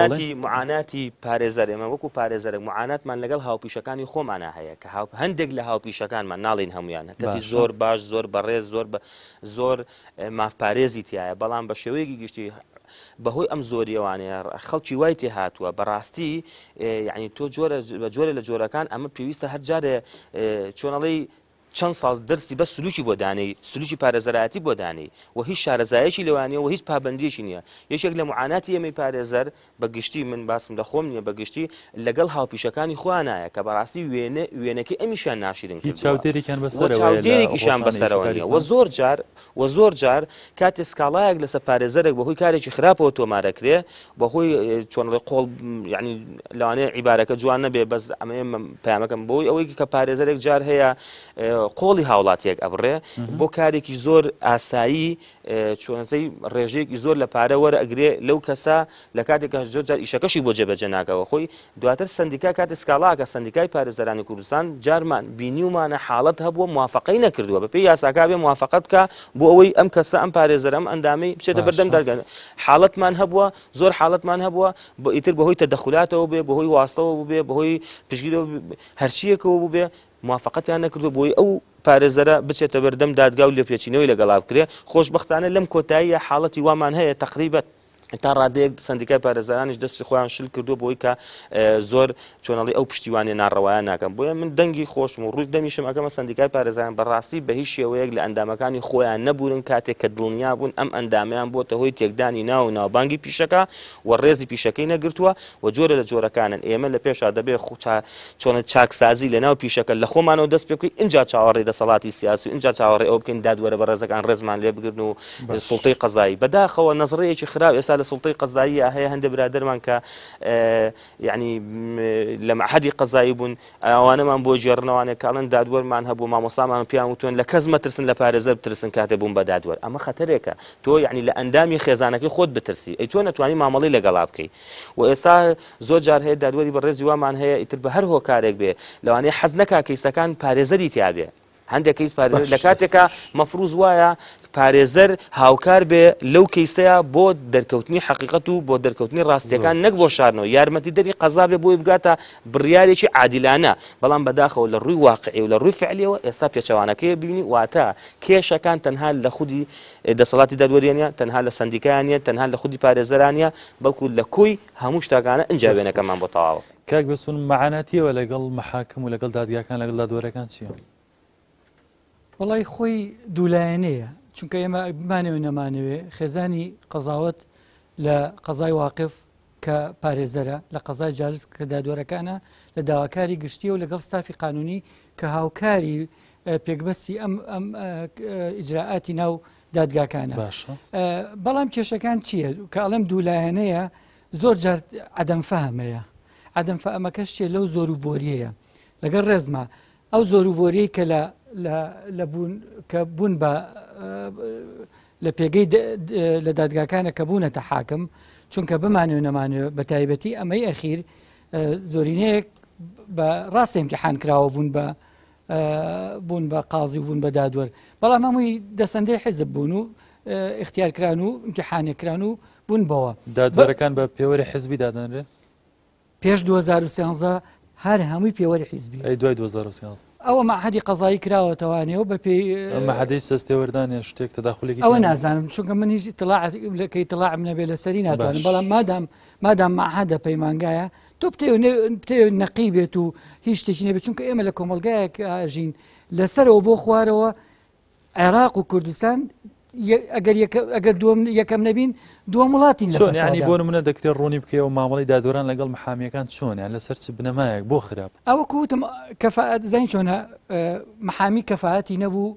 معاناتی پارێزەر ئێمە وەکو پارێزەرێک معاناتمان لەگەڵ هاوپیشەکانی خۆمانە هەیە کە هەندێک لە هاوپیشەکانمان ناڵین هەمویان کەسی زۆر باش زۆر بەڕێز زۆر مافپارێزی تایە بەڵام بە شێوەیەکی گشتی بەهۆی ئەم زۆریەوانەیە خەڵکی وای تێ هاتووە بەڕاستی یعنی تۆ جۆرە لە جۆرەکان ئەمە پێویستە هەر جارێ چۆنەڵی چەند ساڵ دەرسی بە سلوکی بۆ دانەی سلوکی پارێزەرایەتی بۆ دانەی و هیچ شارەزایەکی لەوانەیە و هیچ پابندیەکی نییە یەکێک لە معاناتی ئێمەی پارێزەر بەگشتی من باسم لە خۆم نییە بەگشتی لەگەڵ هاوپیشەکانی خوانایە کە بەڕاستی وێنەکەی ئەمیشان ناشرین چاودێرێکیشان بەسەرەوە نیە و زۆر جار کاتێ سکاڵایەک لەسەر پارێزەرێک بەهۆی کارێکی خراپەوە تۆمارەکرێ بەهۆی چۆنڵی قۆڵ ینی لەوانەیە عیبارەکە جوان نەبێ بەس ئەمە پامەکەم بۆی ئەوەی کە پارێزەرێک جار هەیە قۆڵی هاوڵاتیەک ئەبڕێ بۆ کارێکی زۆر ئاسایی چۆنسەی ڕێژەیەکی زۆر لە پارە وەرە ئەگرێ لەو کەسا لە کاتێک زۆر جار ئیشەکەشی بۆ جێبەجێ ناکەوە خۆی دواتر سندیکا کاتێ سکاڵاکە سندیکای پارێزەرانی کوردستان جارمان بینیومانە حاڵەت هەبووە موافقەی نەکردووە بەپێی یاساکا بێ موافقەت بکە بۆ ئەوەی ئەم کەسە ئەم پارێزەر ئەم ئەندامی بچێتە بەردەم دەرگەن حاڵەتمان هەبووە زۆر حاڵەتمان هەبووە ئیتر بەهۆی تەدەخولاتەوە بێ بەهۆی واستەوە بێ بەهۆی پشگیرەوە هەرچیەکەوە بێ موافقەتیان نەکردو بۆی ئەو پارێزەرە بچێتە بەردەم دادگا و لێ پێچینەوەی لەگەڵا بکرێ خۆشبەختانە لەم کۆتاییە حاڵەتی وامان هەیە تقریبەت تا ڕادەیەک سندیکای پارێزەرانیش دەستی خۆیان شل کردو بۆی کە زۆر چۆنەڵی ئەو پشتیوانی ناڕەوایە ناکەم بۆیە من دەنگی خۆشم و ڕووی دەمیشم ئەگەمە سندیکای پارێزەران بەڕاستی بە هیچ شێوەیەک لە ئەندامەکانی خۆیان نەبوورن کاتێک کە دڵنیا بوون ئەم ئەندامیان بۆتە هۆی تێکدانی ناو و ناوبانگی پیشەکە و ڕێزی پیشەکەی نەگرتووە و جۆرە لە جۆرەکانن ئێمە لە پێشا دەبێ چۆنە چاکسازی لە ناو پیشەکە لە خۆمانەوە دەست پێ بکەین اینجا چاوەڕێی دەسەڵاتی سیاسی و اینجا چاوەڕێی ئەو بکەین دادوەرە بە ڕێزەکان ڕێزمان لێ بگرن و سوڵتەی قەزایی بەداخەوە نەزڕەیەکی خراپ ئێستا لە سوڵتەی قەزایی هەیە هەندێک برادەرمان کە یعنی لە مەعهەدی قەزایی بوون ئەوانەمان بۆ ژێڕنەوانێک کاڵن دادوەرمان هەبوو مامۆستامان پیان وتوێن لە کەس مەترسن لە پارێزەر بترسن کاتێ بوون بە دادوەر ئەمە خەتەرێکە تۆ یعنی لە ئەندامی خێزانەکەی خۆت بترسی ئەی تۆ نەتوانی مامەڵی لەگەڵا بکەی و ئێستا زۆر جار هەیە دادوەری بەڕێزی وامان هەیە ئیتر بە هەر هۆکارێک بێ لەوانەیە حەز نەکا کەیسەکان پارێزەری تیا بێ هەندێک کەیس پارێزەر لە کاتێکە مەفروض وایە پارێزەر هاوکار بێ لەو کەیسەیە بۆ دەرکەوتنی حەقیقەت و بۆ دەرکەوتنی ڕاستیەکان نەک بۆ شارنەوە یارمەتی دەری قەزا بێ بۆی بگاتە بڕیارێکی عادیلانە بەڵام بەداخەوە لە ڕووی واقعی و لە ڕووی فعلیەوە ئێستا پێچەوانەکەی ببینی واتە کێشەکان تەنها لە خودی دەسەڵاتی دادوەریانە تەنها لە سندیکایانە تەنها لە خودی پارێزەرانە بەڵکو لە کۆی هەموو شتەکانە ئەنجا وێنەکەمان بۆ تەواوە کاک بەسون مەعاناتیەوە لەگەڵ مەحاکم و لەگەڵ دادگاکان لەگەڵ دادوەرەکان چییە؟ وڵی خۆی دوولایەنەیە چونکە ئێمە بمانەوە نەمانەوێ خێزانی قەزاوت لە قەزای واقف کە پارێزەرە لە قەزای جالس کە دادوەرەکانە لە داواکاری گشتیە و لەگەڵ ستافی قانونی کە هاوکاری پێکبەستی ئەم ئیجراعاتی ناو دادگاکانە بەڵام کێشەکان چییە؟ کە ئەڵێم دوولایەنەیە زۆر جار عەدەمفەهمەیە عەدەمفەهمەکەش چیە؟ لەو زۆروبۆریەیە لەگەڵ ڕێزمە ئەو زۆروبۆریەی کە کە بوون بە لە پێگەی لە دادگاکانە کە بوونەتە حاکم چونکە بمانوێ نەمانوێ بە تایبەتی ئەمەی ئەخیر زۆرینەیەک بە ڕاست ئیمتیحان کراوە بوون بە قازی و بوون بە دادوەر بەڵام هەمووی دەسەندەی حیزب بوون و اختیارکران و ئیمتیحانێکران و بوون بەوە دادوەرەکان بە پێوەری حیزبی دادەنرێت پێش 2013 هەر هەمووی پێوەری حیزبی دوای 2013 ئەوە مەعهەدی قەزایی کراوەتەوانەوە بە پێی مەعهەدەی سەستێوەردانێ شتێک تەداخولێکی ئەوە نازانم چونکە من هیچ ئیطلاعەکەی تەڵاعم نەبێ لەسەری ناتوانم بەڵام مادام مەعهەدە پەیمانگایە تۆ بتێ نەقی بێت و هیچ شتێکی نەبێت چونکە ئێمە لە کۆمەلگایەک ژین لەسەرەوە بۆ خوارەوە عێراق و کوردستان ئەگەر یەکەم نەبین دووەم وڵاتی ینی بۆ نمونە دەکرێت ڕوونی بکەوە مامەڵی دادوەران لەگەڵ محامیەکان چۆنیان لەسەر چ بنەمایەک بۆ خراپ ئەوە کوتم کەفاەت زین چۆنە محامی کەفاەتی نەبوو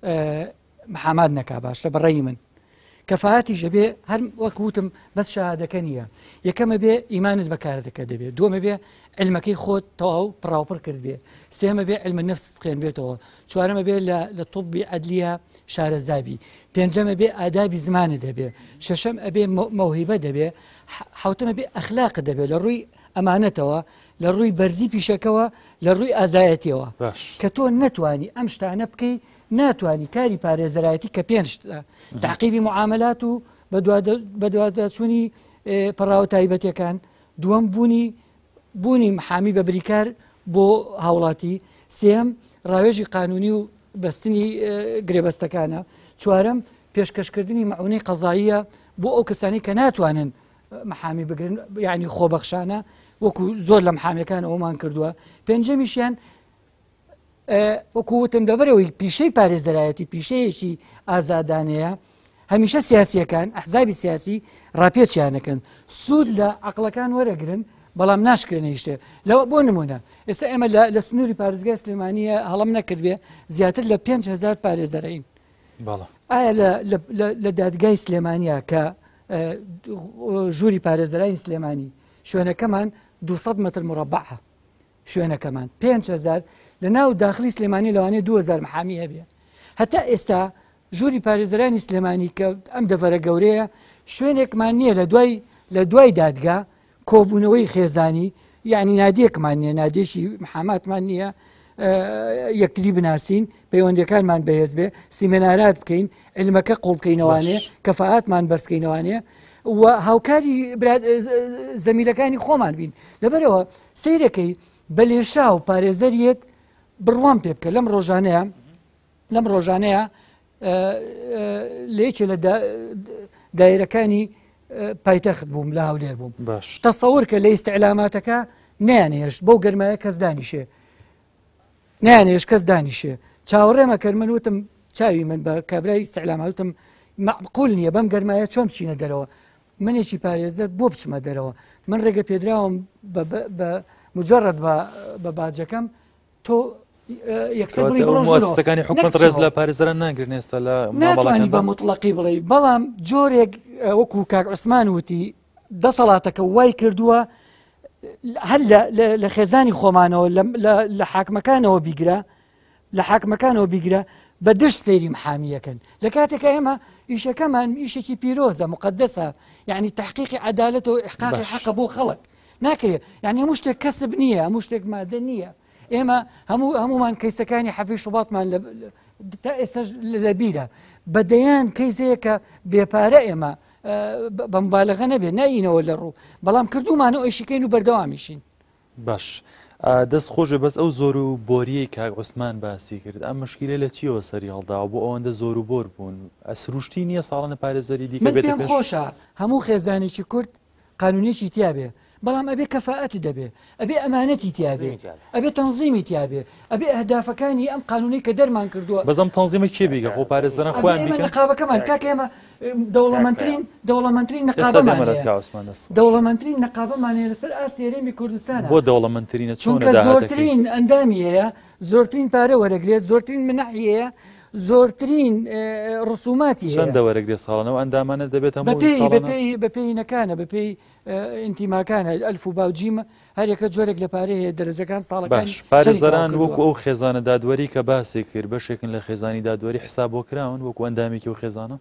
محاماد نەکا باشە بەڕێی من کەفاەتی ژەبێ هەر وەکوتم بەس شەهادەکە نییە یەکەمە بێ ئیمانت بەکارەکە دەبێت دووەمە بێ علمەکەی خۆت تەواو پڕاوپڕ کرد بێ سێمە بێ علمە نەفست خوێن بێتەوە چوارەمە بێ لە طبی عەدلیە شارەزابی پێنجەمە بێ ئادابی زمانە دەبێ شەشەم ئەبێ مەوهیبە دەبێ حوتەمە بێ ئەخلاق دەبێت لە ڕووی ئەمانەتەوە لە ڕووی بەرزی پیشەکەەوە لە ڕووی ئازایەتیەوە کە تۆ نەتوانی ئەم شتانە بکەی ناتوانانی کاری پارێزەرایەتی کە پێنج تعقیبی معاملات و بە دواداچوونی پەڕاوە تایبەتەکان دووەم بوونی محامی بە بریکار بۆ هاوڵاتی سێم ڕاوێژی قانونی و بەستنی گرێبەستەکانە چوارەم پێشکەشکردنی مەعونەی قەزاییە بۆ ئەو کەسانی کە ناتوانن محامی بگرن یعنی خۆبەخشانە وەکو زۆر لە محامەکان ئەومان کردووە پێنجەمیشیان وەکووتم لەبەرەوەی پیشەی پارێزەرایەتی پیشەیەکی ئازادانەیە هەمیشە سیاسیەکان ئەحزابی سیاسی ڕاپێچیانەکەن سوود لە عقلەکان وەرەگرن بەڵام ناشکرێنە شتێ لەوە بۆ نمونە ئێستا ئێمە لە سنووری پارێزگای سلێمانیە هەڵم نەکردوێ زیاتر لە 5,000 پارێزەرین ئایا لە دادگای سلێمانیا کە ژووری پارێزەرانی سلێمانی شوێنەکەمان 200 متر مربعە شوێنەکەمان 5,000 لە ناو داخلی سلێمانی لەوانەیە 2,000 محامی هەبێ هەتا ئێستا ژووری پارێزەرانی سلێمانی کە ئەم دەڤەرە گەورەیە شوێنێکمان نییە لە دوای دادگا کۆبوونەوەی خێزانی یعنی نادیەکمان نییە نادێشی محاماتمان نییە یەکتری بناسین پەیوەندەکانمان بەهێز بێ سیمێنارات بکەین علمەکە قوڵ بکەینەوانێ کەفاعاتمان بەرزکەینەوانێ و هاوکاری زەمیلەکانی خۆمان بین لەبەرەوە سیرەکەی بە لێشا و پارێزەریت بڕوان پێ بکە لەم ڕۆژانەیە لێکێ لە دایرەکانی پایتەخت بووم لە هەولێر بووم تەسەور کە لە ئیستیعلاماتەکە نەیانێش بەو گەرمایە کەس دانیشێ نانێش کەس دانیشێ چاوەڕێمە کرد من وتم چاوی من بە کابرای ئیستیعلامات وتم معقول نییە بەم گەرمایە چۆن بچینە دەرەوە منێکی پارێزەر بۆ بچمە دەرەوە من ڕێگە پێدراوم بە مجرد بە باجەکەم تۆ یەکسەرەکانی حکومت ڕێز لە پارێزەران ناگرن ئێستا لە ناتوانانی بە مطلقی بڵێ بەڵام جۆرێک وەکو کاک عوسمان وتی دەسەڵاتەکە وای کردووە هەر لە خێزانی خۆمانەوە لە حاکمەکانەوە بیگرە بە دشت سەیری محامیەکەن لە کاتێکە ئێمە ئیشەکەمان ئیشێکی پیرۆزە مقدسە یعنی تحقیقی عەدالەت و ئیحقاقی حەقە بۆ خەڵک ناکرێت یعنی هەموو شتێک کەسب نییە هەموو شتێک مادە نییە ئێمە هەمومان کەیسەکانی حەفی شوباتمان تا ئێستا لە بیرە بەدەیان کەیسەیە کە بێپارە ئێمە بە مبالغە نەبێ ناینەوە لە ڕوو بەڵام کردومانە ئۆیشیکەین و بەردەوامیشین باش دەست خۆشە بەس ئەو زۆر و بۆریەی کاک عوسمان باسی کرد ئەم مشکلە لە چیەوە سەری هەڵداوە بۆ ئەوەندە زۆر و بۆر بوون ئەسروشتی نییە ساڵانە پارێزەری دیکە من پێم خۆشە هەموو خێزانێکی کورد قانونێکی تیابێ بەڵام ئەبێ کەفاءەتی دەبێ ئەبێ ئەمانەتی تیابێ ئەبێ تەنزیمی تیابێ ئەبێ ئەهدافەکانی ئەم قانونەی کە دەرمان کردووە بەزەم تەنزیمە کێ بیگە خۆ پارێزەران خۆیان بیکەن نقابەکەمان کاکە ئێمە دەوڵەمەندترین نقابەمانەیە لەسەر ئاستێرەمی کوردستانە بۆ دەوڵەمەندترینە چونکە زۆرترین ئەندامی هەیە زۆرترین پارە وەرەگرێت زۆرترین منەحی هەیە زۆرترین ڕسوماتی چەندە وەرەگرێت ساڵانەوە ئەندامانە دەبێت بەپێینەکانە بەپێی ئینتیماکانە ئەلف و باوجیمە هەرێکە جۆرێک لە پارەیە دەرەجەکان ساڵەکانی پارێزەران وەکو ئەو خێزانە دادوەری کە باسی کرد بەشێکن لە خێزانی دادوەری حساب بۆ کراون وەکو ئەندامێکی و خێزانە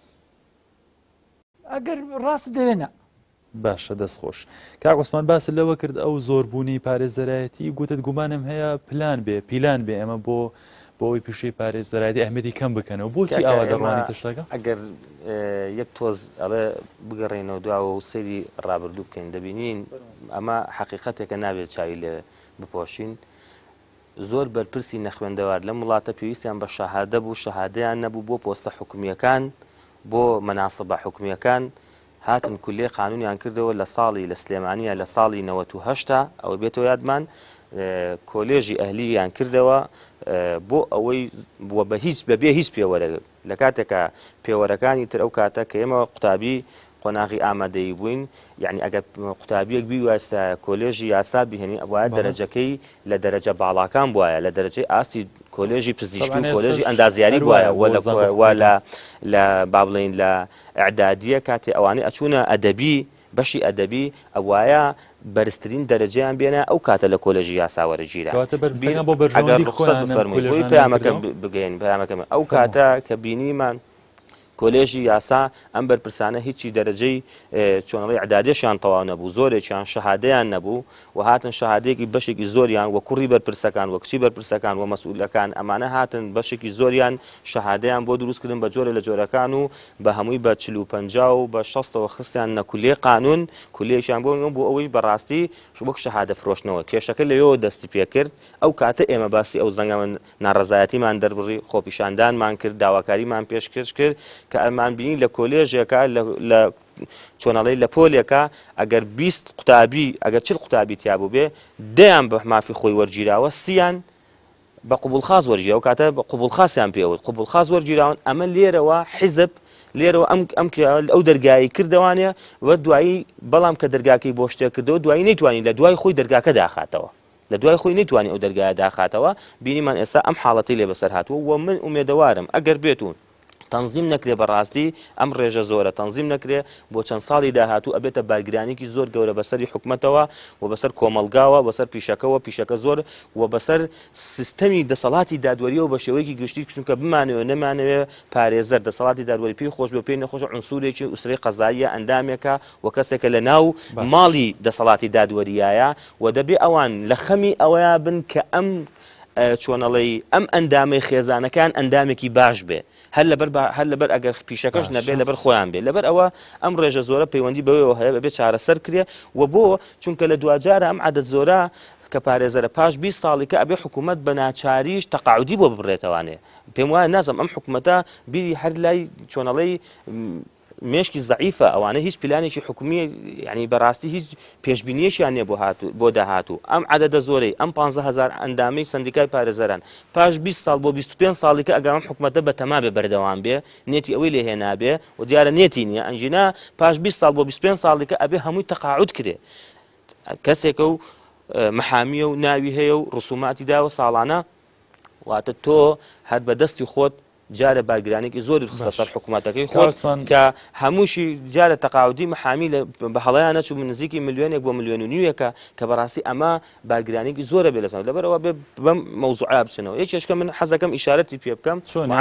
ئەگەر ڕاست دەوێنە باشە دەستخۆش کاک عوسمان باس لەوە کرد ئەو زۆربوونی پارێزەرایەتی گوتت گومانم هەیە پیلان بێ ئەمە بۆ بۆەوەی پیشەی پارێزەرایەتی ئەحمێدی کەم بکەنەوە بۆچی ئاوا دەڕوانی تشتەکە ئەگەر یەک تۆز ئەڵێ بگەڕێنەوە دواوە و سەیری ڕابردوو بکەین دەبینین ئەمە حەقیقەتێکە نابێت چاوی لێ بپۆشین زۆر بەرپرسی نەخوێندەوار لەم وڵاتە پێویستیان بە شەهادە بوو شەهادەیان نەبوو بۆ پۆستە حکومیەکان بۆ مەناسبە حکومیەکان هاتن کولێ قانونیان کردەوە لە ساڵی لە سلێمانیە لە ساڵی 98 ئەوە بێتەوە یادمان کۆلێژی ئەهلییان کردەوە بۆ ئەوەی بووە بە هیچ بەبێ هیچ پێوەرە لە کاتێکە پێوەرەکانی تر ئەو کاتە کە ئێمە قوتابی قۆناغی ئامادەی بووین یعنی ئەگەر قوتابیەک بیوەستە کۆلێژی یاسا بهێنی ئەوە دەرەجەکەی لە دەرەجە باڵاکان بووایە لە دەرەجەی ئاستی کۆلێژی پزیشکی و کۆلێژی ئەندازیاری بووایە لە با بڵێن لە ئەعدادیە کاتێ ئەوانەی ئەچوونە ئەدەبی بەشی ئەدەبی ئەوایە بەرزترین دەرەجەیان بێنە ئەو کاتە لە کۆلێژی یاسا وەرەگیرە ئەگەر ڕخسەت بفەرمووی بۆی پەیامەکەم بگەین پەیامەکەم ئەو کاتە کە بینیمان کۆلێژی یاسا ئەم بەرپرسانە هیچی دەرەجەی چۆنەڵی عدادێشیان تەواو نەبوو زۆرێکیان شەهادەیان نەبوو و هاتن شەهادەیەکی بەشێکی زۆریان وە کوڕی بەرپرسەکان وە کچی بەرپرسەکان و مەسئولەکان ئەمانە هاتن بەشێکی زۆریان شەهادەیان بۆ دروستکردن بە جۆرە لە جۆرەکان و بە هەمووی بە 45 و بە 60ەوە خستیان نەکولێ قانون کولێشیان بۆ ئەوەی بەڕاستی وەک شەهادە فرۆشتنەوە کێشەکە لەوێەوە دەستی پێکرد ئەو کاتە ئێمە باسی ئەو زەنگە ناڕەزایەتیمان دەربڕی خۆپیشاندانمان کرد داواکاریمان پێشکەش کرد کە ئەمان بینی لە کۆلێژێکە لە چۆنەڵی لە پۆلێکە ئەگەر 20 قوتابی ئەگەر 40 قوتابی تیابوو بێ دەیان بە مافی خۆی وەرگیراوە سیان بە قوبوڵخاز وەرگیرا و کاتە بە قوبوڵخاسیان پێوت قوبوڵخاز وەرگیراون ئەمە لێرەوە حیزب لێرەوە ئەو دەرگایی کردوانە وە دوایی بەڵام کە دەرگاکەی بۆ شتێک کردەوە دوایی نەیتوانی لە دوای خۆی دەرگاکە داخاتەوە لە دوای خۆی نەیتوانی ئەو دەرگایە داخاتەوە بینیمان ئێستا ئەم حاڵەتی لێ بەسەر هاتووە و من ئومێدەوارم ئەگەر بێتون تەنظیم نەکرێ بەڕاستی ئەم ڕێژە زۆرە تەنظیم نەکرێ بۆ چەند ساڵی داهاتوو ئەبێتە بارگرانێکی زۆر گەورە بەسەری حکومەتەوە و بەسەر کۆمەلگاوە بەسەر پیشەکە زۆر و بەسەر سیستەمی دەسەڵاتی دادوەریەوە بە شێوەیەکی گشتی چونکە بمانەوە نەمانەوێ پارێزەر دەسەڵاتی دادوەری پێی خۆش بێ پێی نەخۆش عنسوورێکی ئوسرەی قەزاییە ئەندامێکە و کەسێکە لە ناو ماڵی دەسەڵاتی دادوەریایە و دەبێ ئەوان لە خەمی ئەوەیە بن کە ئەم چۆنەڵی ئەم ئەندامی خێزانەکان ئەندامێکی باش بێ هەر لەبەر ئەگەر پیشەکەش نەبێ لەبەر خۆیان بێ لەبەر ئەوە ئەم ڕێژە زۆرە پەیوەندی بەوەیەوە هەیە بەبێ چارەسەر کرێ و بۆ چونکە لە دوجارە ئەم عادەت زۆرە کە پارێزەرە پاش 20 ساڵیکە ئەبێ حکوومەت بە ناچاریش تەقاعودی بۆ ببڕێتەوانێ پێم وایە نازم ئەم حکوومەتە بیری هەر لای چۆنەڵی مێشکی زەعیفە ئەوانە هیچ پلانێکی حکومی ینی بەڕاستی هیچ پێشبینیەشیان نیە بۆ داهاتوو ئەم عەدەدە زۆرەی ئەم 15,000 ئەندامی سندیکای پارێزەران پاش 20 ساڵ بۆ 25 ساڵیکە ئەگەم حکومەتە بە تەما بێ بەردەوام بێ نێتی ئەوەی لێهێنابێ و دیارە نێتی نییە ئەنجینا پاش 20 ساڵ بۆ 25 ساڵیکە ئەبێ هەمووی تەقاعود کرێ کەسێکە و محامیە و ناوی هەیە و ڕسوماتی داوە ساڵانە واتە تۆ هەر بەدەستی خۆت جارە بارگرانێکی زۆری خستە سەر حکوومەتەکەی خۆت کە هەمووشی جارە تەقاعودی محامی بە هەڵەیان نەچوو من نزیکی ملیۆنێک بۆ ملیۆن و نیوەکە کە بەڕاستی ئەمە بارگرانێکی زۆرە بێ لەسەر لەبەرەوە بێ بەم مەوزوعە بچنەوە یەکێشکە من حەزەکەم ئیشارەتی پێ بکەم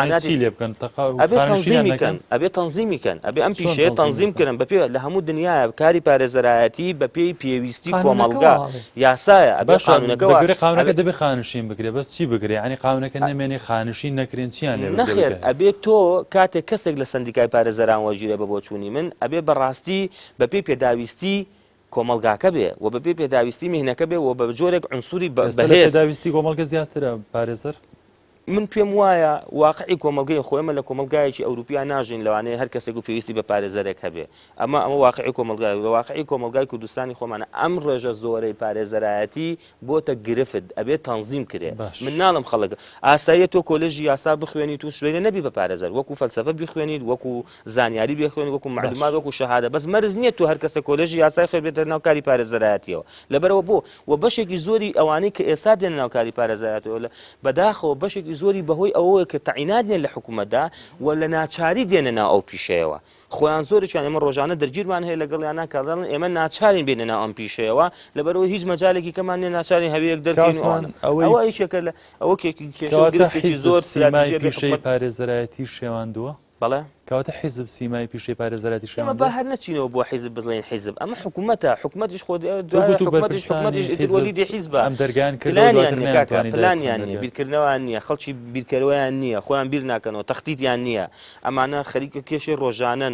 ئەبێ تەنظیمیکەن ئەبێ ئەم پیشەیە تەنظیمکردن بە پێ لە هەموو دنیاە کاری پارێزەرایەتی بە پێی پێویستی کۆمەڵگا یاسایە ئەبێ قانونەکە دەبێ خانوشین بکرێ بەس چی بکرێ ینی قانونەکە نەمێنێ خانوشین نەکرێن چیان لێ ئەبێ تۆ کاتێک کەسێک لە سندیکای پارێزەران وەژیرە بە بۆچوونی من ئەبێ بەڕاستی بەپێ پێداویستی کۆمەلگاکە بێ و بەپێ پێداویستی میهنەکە بێ و بە جۆرێک عنسوری بەهێز پێداویستی کۆمەلگە زیاترە پارێزەر من پێم وایە واقعی کۆمەلگەی خۆمە لە کۆمەلگایەکی ئەوروپیا ناژین لەوانەیە هەر کەسێک و پێویستی بە پارێزەرێک هەبێ ئەمە واقعی کۆمەلگای واقعی کۆمەلگای کوردستانی خۆمانە ئەم ڕێژە زۆرەی پارێزەرایەتی بۆتە گرفت ئەبێ تەنظیم کرێ من ناڵم خەڵک ئاساییە تۆ کۆلێژی یاسا بخوێنی تو سوێنە نەبی بە پارێزەر وەکو فەلسەفە بخوێنیت وەکو زانیاری بخوێنیت وەکو معلومات وەکو شەهادە بەس مەرز نییە تو هەر کەسە کۆلێژی یاسای خێر بێتە ناو کاری پارێزەرایەتیەوە لەبەرەوە بۆ و بەشێکی زۆری ئەوانەی کە ئێستا دێنە ناو کاری پارێزەرایەتەوە بەداخەوە بەشێکی زۆری بەهۆی ئەوەیە کە تەعینات نێن لە حکوومەتدا و لە ناچاری دێنە ناو ئەو پیشەیەوە خۆیان زۆرێکیان ئێمە ڕۆژانە دەرگیرمان هەیە لەگەڵیانە کاڵن ئێمە ناچارین بێنە ناو ئەم پیشەیەوە لەبەرەوە هیچ مەجالێکی کەمان نیە ناچارین هەویەک دەرکەین ئەوە هیچێکە ئەوە کێشەی زۆر پیشەی پارێزەرایەتی شێواندووە بەڵێ کەواتە حیزب سیمای پیشەی پارێزەرایەتی شێواندووە ئەمە بە هەر نەچینەوە بۆ حیزب بڵێن حیزب ئەمە حکوومەتیش حکوومەتیش ئیدئۆلۆژی حیزبە ئەم دەرگان پلانیان نییە بیرکردنەوەیان نییە خەڵکی بیرکەرەوەیان نییە خۆیان بیر ناکەنەوە تەختیتیان نییە ئەمانە خەریکە کێشەی ڕۆژانن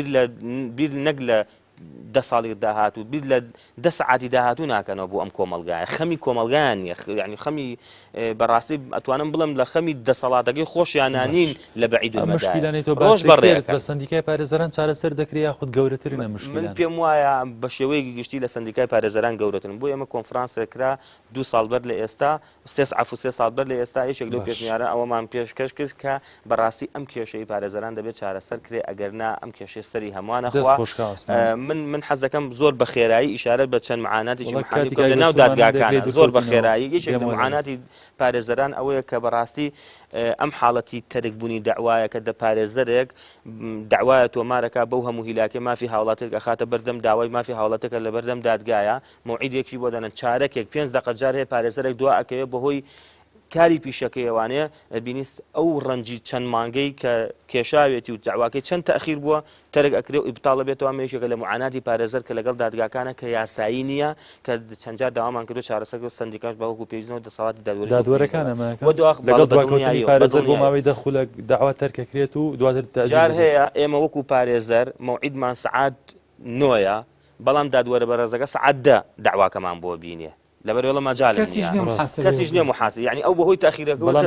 بیر نەک لە 10 ساڵی داهاتوو بیر لە 10 سەعاتی داهاتوو ناکەنەوە بۆ ئەم کۆمەلگایە خەمی کۆمەلگایان نیە ینی خەمی بەڕاستی ئەتوانم بڵم لە خەمی دەسەڵاتەکەی خۆشیانانین لە بەعید و مەدای ڕۆژ بەڕێک بە سندیکای پارێزەران چارەسەر دەکرێت یاخود گەورەترینە مشکلان من پێم وایە بە شێوەیەکی گشتی لە سندیکای پارێزەران گەورەترن بۆ ئێمە کۆنفرانسێکرا 2 ساڵ بەر لە ئێستا 3 ساڵ بەر لە ئێستا یەکێک لەو پێشنیارە ئەوەمان پێشکەش کرد کە بەڕاستی ئەم کێشەی پارێزەران دەبێت چارەسەر کرێ ئەگەرنا ئەم کێشەی سەری هەمووانە خوا من حەزەکەم زۆر بە خێرایی ئیشارەت بە چەند معاناتێکی محامی لە ناو دادگاکانە زۆر بە خێرایی یەکێک لە معاناتی پارێزەران ئەوەیە کە بەڕاستی ئەم حاڵەتی تەرکبوونی داوایە کە دە پارێزەرێک داوایە تۆمارەکە بەو هەموو هیلاکێ مافی هاوڵاتێک ئەخاتە بەردەم داوای مافی هاوڵاتەکە لە بەردەم دادگایە موعیدێکی بۆ دەنەن چارەکێک 5 دقە جار هەیە پارێزەرێک دوا ئەکەوێت بەهۆی کاری پیشەکەیەوانەیە بینیست ئەو ڕەنجی چەند مانگەی کە کێشاوێتی و داواکەی چەند تەخیر بووە تەرک ئەکرێ و ئیبتاڵە بێتەوە مێژێکە لە معاناتی پارێزەر کە لەگەڵ دادگاکانە کە یاسایی نییە کە چەندجار داوامان کردو چارەسەر سندیکاش باوەکو پێویستنەوە دەسەڵاتی دادوەرەکانە ماوەی دەخولە داوا تەرکەکرێت و دواتر جار هەیە ئێمە وەکو پارێزەر مەوعیدمان سعات 9 بەڵام دادوەرە بەڕێزەکە سعات 10 داواکەمان بۆ بینێ لەبەرەوە مەجال کەسیش نییە محاسب یعنی ئەو بەهۆی تاخیرەکە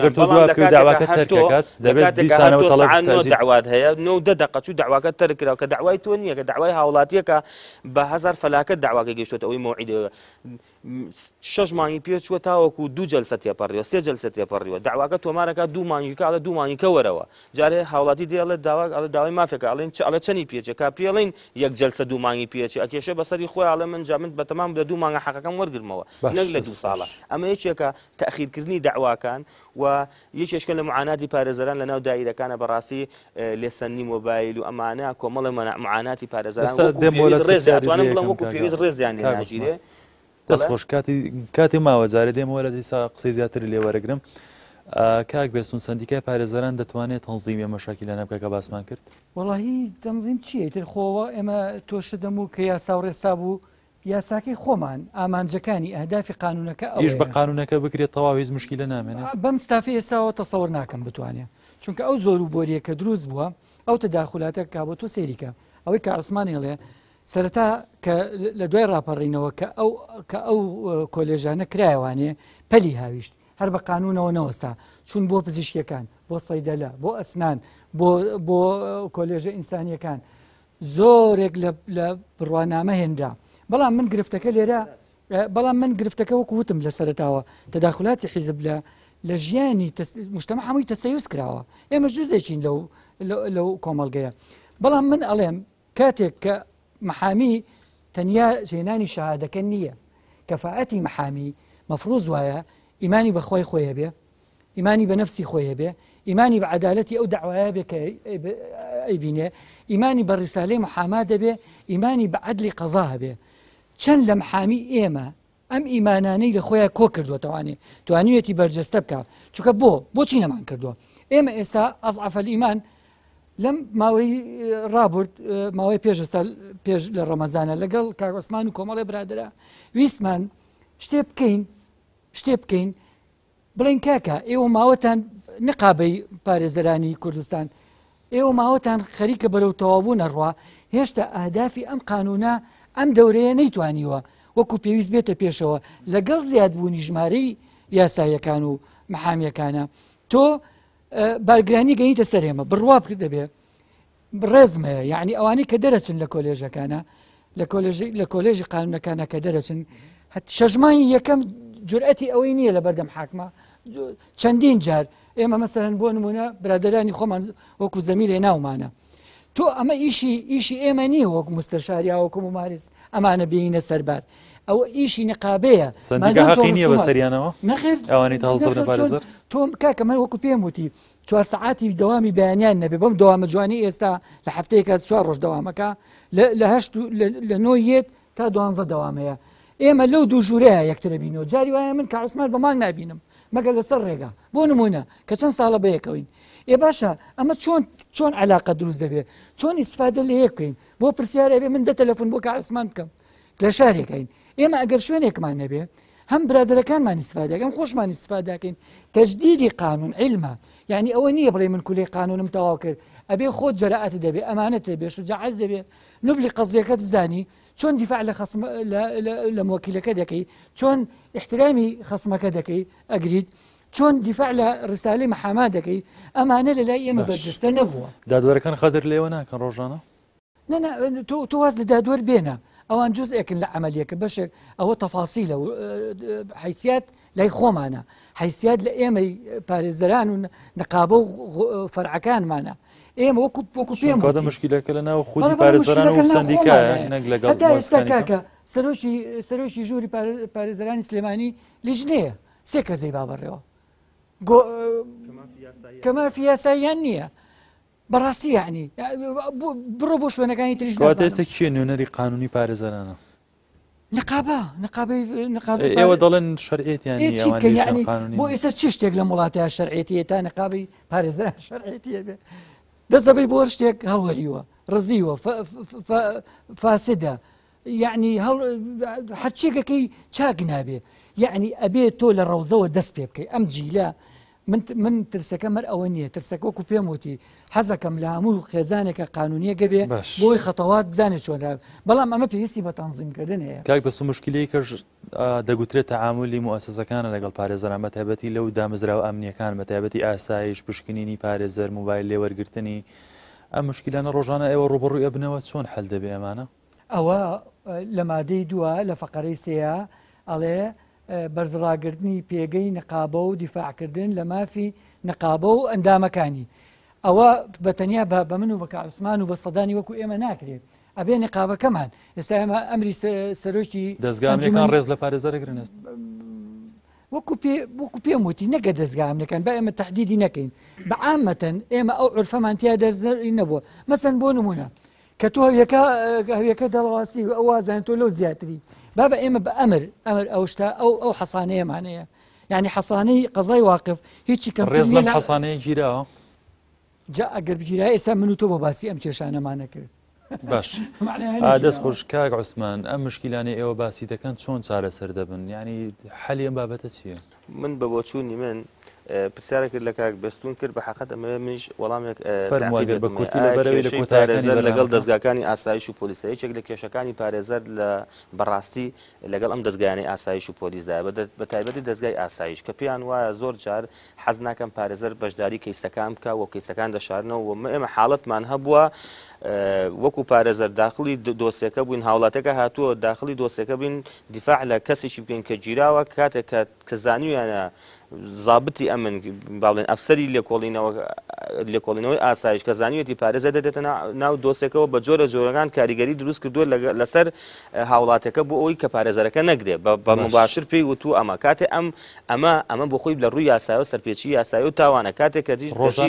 داوات هەیە 9 دقه چوو داواکە تەرکراوە کە داوای تۆ نییە کە داوای هاوڵاتیەکە بە 1000 فەلاکە داواکە گەیشتێت ئەوەی مەوعیدەوە 6 مانگی پێ چووە تاوەکو 2 جەلسە تێپەڕیوە 3 جەلسە تێپەڕیوە داواکە تۆمارەکە 2 مانگیکە ئەڵە 2 مانگیکە وەرەوە جارێ هاوڵاتی دێڵێت ئەڵە داوای مافێکە ئەڵێ چەنی پێچێ کا پێڵین 1 جەلسە 2 مانگی پێچێ ئەکێشێ بەسەری خۆی ئاڵێ من جا من بەتەمام لە 2 مانگە حەقەکەم وەرگرمەوە نەک لە 2 ساڵە ئەمە یەکێکە تەخیرکردنی داواکان و یەکێشکە لە معاناتی پارێزەران لەناو دایرەکانە بەڕاستی لێسەنی مۆبایل و ئەمانە کۆمەڵی معاناتی پارێزەران ڕێزیاتوانم بڵم وەکو پێویست ڕێزیان لێ ناگیرێ دەستخۆش کاتی ماوە جارێ دێمەوە لە دیسا قسەی زیاتر لێ وەرەگرم کاک بێستون سندیکای پارێزەران دەتوانێت تەنزیمی مەشاکیلانە بکە کە باسمان کرد وەڵاهی تەنزیم چیە تر خۆوە ئێمە تۆشە دەم و کە یاسا و ڕێستا بوو یاساکەی خۆمان ئامانجەکانی ئەهدافی قانونەکە ئیش بە قانونەکە بکرێت تەواو هیچ مشکلە نامێنێت بەم ستافی ئێستاەوە تەسەوەر ناکەم بتوانێت چونکە ئەو زۆر و بۆریە کە دروست بووە ئەو تەداخلاتە کا بۆ تۆ سێریکە ئەوەی کە عوسمان هێڵێ سەرەتا کە لە دوای ڕاپەڕینەوە کە ئەو کۆلێژانە کرایەوانێ پەلی هاویشت هەر بە قانونەوە نەوەستا چون بۆ پزیشکیەکان بۆ سەیدەلا بۆ ئەسنان بۆ کۆلێژە ئینسانیەکان زۆرێک لە بڕوانامە هێنرا بەڵام من گرفتەکە لێرە من گرفتەکە وەکو وتم لە سەرەتاوە تەداخلاتی حیزب لە ژیانی مجتەمع هەمووی تەسەیوس کراوە ئێمە جزێکین لەو کۆمەڵگەیە بەڵام من ئەڵێم کاتێک کە محامی تەنیا ژێنانی شەهادەکە نییە کەفاعەتی محامی مەفروض وایە ئیمانی بەخوای خۆی هەبێ ئیمانی بە نەفسی خۆی هەبێ ئیمانی بە عەدالەتی ئەو دەعوایە بێ کە ئەیبینێ ئیمانی بە ڕیسالەی محاما دەبێ ئیمانی بە عەدلی قەزا هەبێ چەند لە محامی ئێمە ئەم ئیمانانەی لە خۆیان کۆ کردووە توانیوێتی بەرجەستە بکە چونکە بۆچی نەمان کردووە ئێمە ئێستا ئەضعەف الئیمان لەم ماوەی ڕابرد ماوەی پێش لە ڕەمەزانە لەگەڵ کاک عوسمان و کۆمەڵی برادرە ویستمان شتێ بکەین بڵێن کاکە ئێوە ماوەتان نقابەی پارێزەرانی کوردستان ئێوە ماوەتان خەریکە بەرەو تەواوبوو نەڕوا هێشتا ئەهدافی ئەم قانونە ئەم دەورەیە نەیتوانیوە وەکو پێویست بێتە پێشەوە لەگەڵ زیادبوونی ژمارەی یاساییەکان و محامیەکانە تۆ بارگرانی گەیتە سەر ئێمە بڕوا دەبێ ڕێزمەیە یعنی ئەوانەی کە دەرەچن لە کۆلێژەکانە لە کۆلێژی قانونەکانە کە دەرەچن شەژمانی یەکەم جورئەتی ئەوەی نییە لە بەردەم حاکمە چەندین جار ئێمە مەسەرەن بۆ نمونە برادرانی خۆمان وەکو زەمیلێ ناومانە تۆ ئەمە ئیشی ئێمە نییە وەکو مستەشاریا وەکو ممارس ئەمانە بینە سەربار ئەوە ئیشی نقابەیە حقینیە بەسەریانەوە نەخێر ئەوانی تاز دەبنە پارێزەر تۆ کاکە من وەکو پێم وتی 4 ساعتی دەوامی بەیانیان نەبێ بەم دەوامە جوانی ئێستا لە هەفتەیەکە 4 ڕۆژ دەوامەکە لە 9 تا 12 دەوامەیە ئێمە لەو دوو ژوورەیە یەکترە بینەوە جاری وایە من کە عوسمان بە مانگ نابینم مەگەر لەسەر ڕێگا بۆ نمونە کە چەند ساڵە بەیەکەوین باشە ئەمە چۆن علاقە دروست دەبێت چۆن ئیسفادە لە یەک بکەین بۆ پرسیارە بێ من تەلەفۆن بۆ کە عوسمان بکەم لە شارێکین ئێمە ئەگەر شوێنێکمان نەبێ هەم برادەرەکانمان ئیسفادەکەم خۆشمان ئیسفادەکەین تەجدیدی قانون علمە یعنی ئەوە نییە بڵێ من کولەی قانونم تەواو کرد ئەبێ خۆت جەرەعەت دەبێ ئەمانەت دەبێ شجاعەت دەبێ نوبلی قەزیەکەت بزانی چۆن دیفاع لە موەکیلەکە دەکەی چۆن احترامی خەسمەکە دەکەی ئەگریت چۆن دیفاع لە ڕسالەی محاما دەکەی ئەمانە لە لای ئێمە بەرجەستە نەبووە دادوەرەکان خەدر لێوە ناکەن ڕۆژانە تۆ واز لە دادوەر بێنە ئەوان جزئێکن لە عملیەکە بەشێک ئەوە تەفاسیلە و حیسیات لای خۆمانە حیسیات لە ئێمەی پارێزەران و نقابە و فەرعەکانمانە ئێمە وەکو پێم مشکلەکە لە ناو خودی پارێزەران و سەندیکایە نەک لەگەڵ ئێستا کاکە سەرۆکی ژووری پارێزەرانی سلێمانی لیژنەیە 3 کەسەی بابڕێەوە کە مافی یاساییان نییە بەڕاستی یعنی بڕۆ بۆ شوێنەکانی تریش ئێستا کێ نوێنەری قانونی پارێزەرانە نقابە ئێوە دەڵێن شەرعێتیان یعنی بۆ ئێستا چ شتێک لە وڵاتەیە شەرعێتیە تا نقابی پارێزران شەرعێتیە بێ دەزەبەی بۆ شتێک هەڵوەریوە ڕزیوە فاسدە یعنی هەرچێکەکەی چاک نابێ یعنی ئەبێ تۆ لە ڕەوزەوە دەست پێ بکەی ئەم جیلا من ترسەکە مەر ئەوە نییە ترسەکە وەکو پێم وتی حەزەکەم لە هەموو خێزانێکە قانونیە گەبێ بۆی خەتەوات بزانێت چۆن بەڵام ئەمە پێویستی بە تەنزیمکردن هەیە کاک بەس مشکلی کەش دەگوترێت تەعاملی مؤسسەکانە لەگەڵ پارێزەران بە تایبەتی لەو دامەزراوە ئەمنیەکان بە تایبەتی ئاسایش پشکنینی پارێزەر موبایل لێوەرگرتنی ئەم مشکلانە ڕۆژانە ئێوە ڕوبڕووی ئەبنەوە چۆن حەل دەبێ ئەمانە ئەوە لە مادەی دووە لە فەقەرەی سێیە ئەڵێ بەرزڕاگرتنی پێگەی نقابە و دیفاعکردن لە مافی نقابە و ئەندامەکانی ئەوە بەتەنیا بە من و بە کاعوسمان و بە سەدانی وەکو ئێمە ناکرێت ئەبێ نقابەکەمان ئێستا ئێمە ئەمری سەرۆکی دەستگاکان ڕێز لە پارێزەرەگرن وەکو پێم وتی نەگە دەستگامەکان بە ئێمە تهدیدی نەکەین بە عامەتەن ئێمە ئەو عورفەمان تیا دەرزی نەبووە مەسەن بۆ نمونە کە تۆ هەویەکە دەڵواستی ئەو وازان تۆ لەو زیاتری بابە ئێمە بە ئەمر ئەو شتا ئەو حەسانەیەمانەیە یعنی حەسانەی قەزای واقف هیچی کەم ڕێز لەم حەسانەیە گیراوە جا ئەگەر بگیرای ئێستا من و تۆ بە باسی ئەم کێشانەمانە کرد باش دەست خۆش کاک عوسمان ئەم مشکلانەی ئێوە باسی دەکەن چۆن چارەسەر دەبن ینی حەلی ئەم بابەتە چییە؟ من بە بۆچوونی من پرسیارە کرد لە کاک بەستون کرد بە حەقەت ئەمە منیش وەڵامێک بە کورتی لەبەرەوەی لە کۆتاییەکانی لەگەڵ دەستگاکانی ئاسایش و پۆلیسە یەکێک لە کێشەکانی پارێزەر لە بەڕاستی لەگەڵ ئەم دەستگایانی ئاسایش و پۆلیسدایە بە تایبەتی دەستگای ئاسایش کە پێیان وایە زۆر جار حەز ناکەم پارێزەر بەشداری کەیسەکان بکە و کەیسەکان دەشارنەوە و ئێمە حاڵەتمان هەبووە وەکو پارێزەر داخلی دۆسیەکە بووین هاوڵاتەکە هاتووە داخلی دۆسیەکە بین دیفاع لە کەسێکی بکەین کە گیراوە کاتێک کە زانیویانە زابطی ئەمن باڵێن ئەفسەری لێکۆڵینەوەی ئاسایش کە زانیوێتی پارێزە دەدێتە ناو دۆسێکەوە بە جۆرە جۆرەکان کاریگەری دروست کردووە لەسەر هاوڵاتەکە بۆ ئەوەی کە پارێزەرەکە نەگرێ بە مباشر پێی وتو ئەمە کاتێ ئەمە بۆ خۆی لە ڕووی یاسایە و سەرپێچی یاسایی و تاوانە کاتێک کە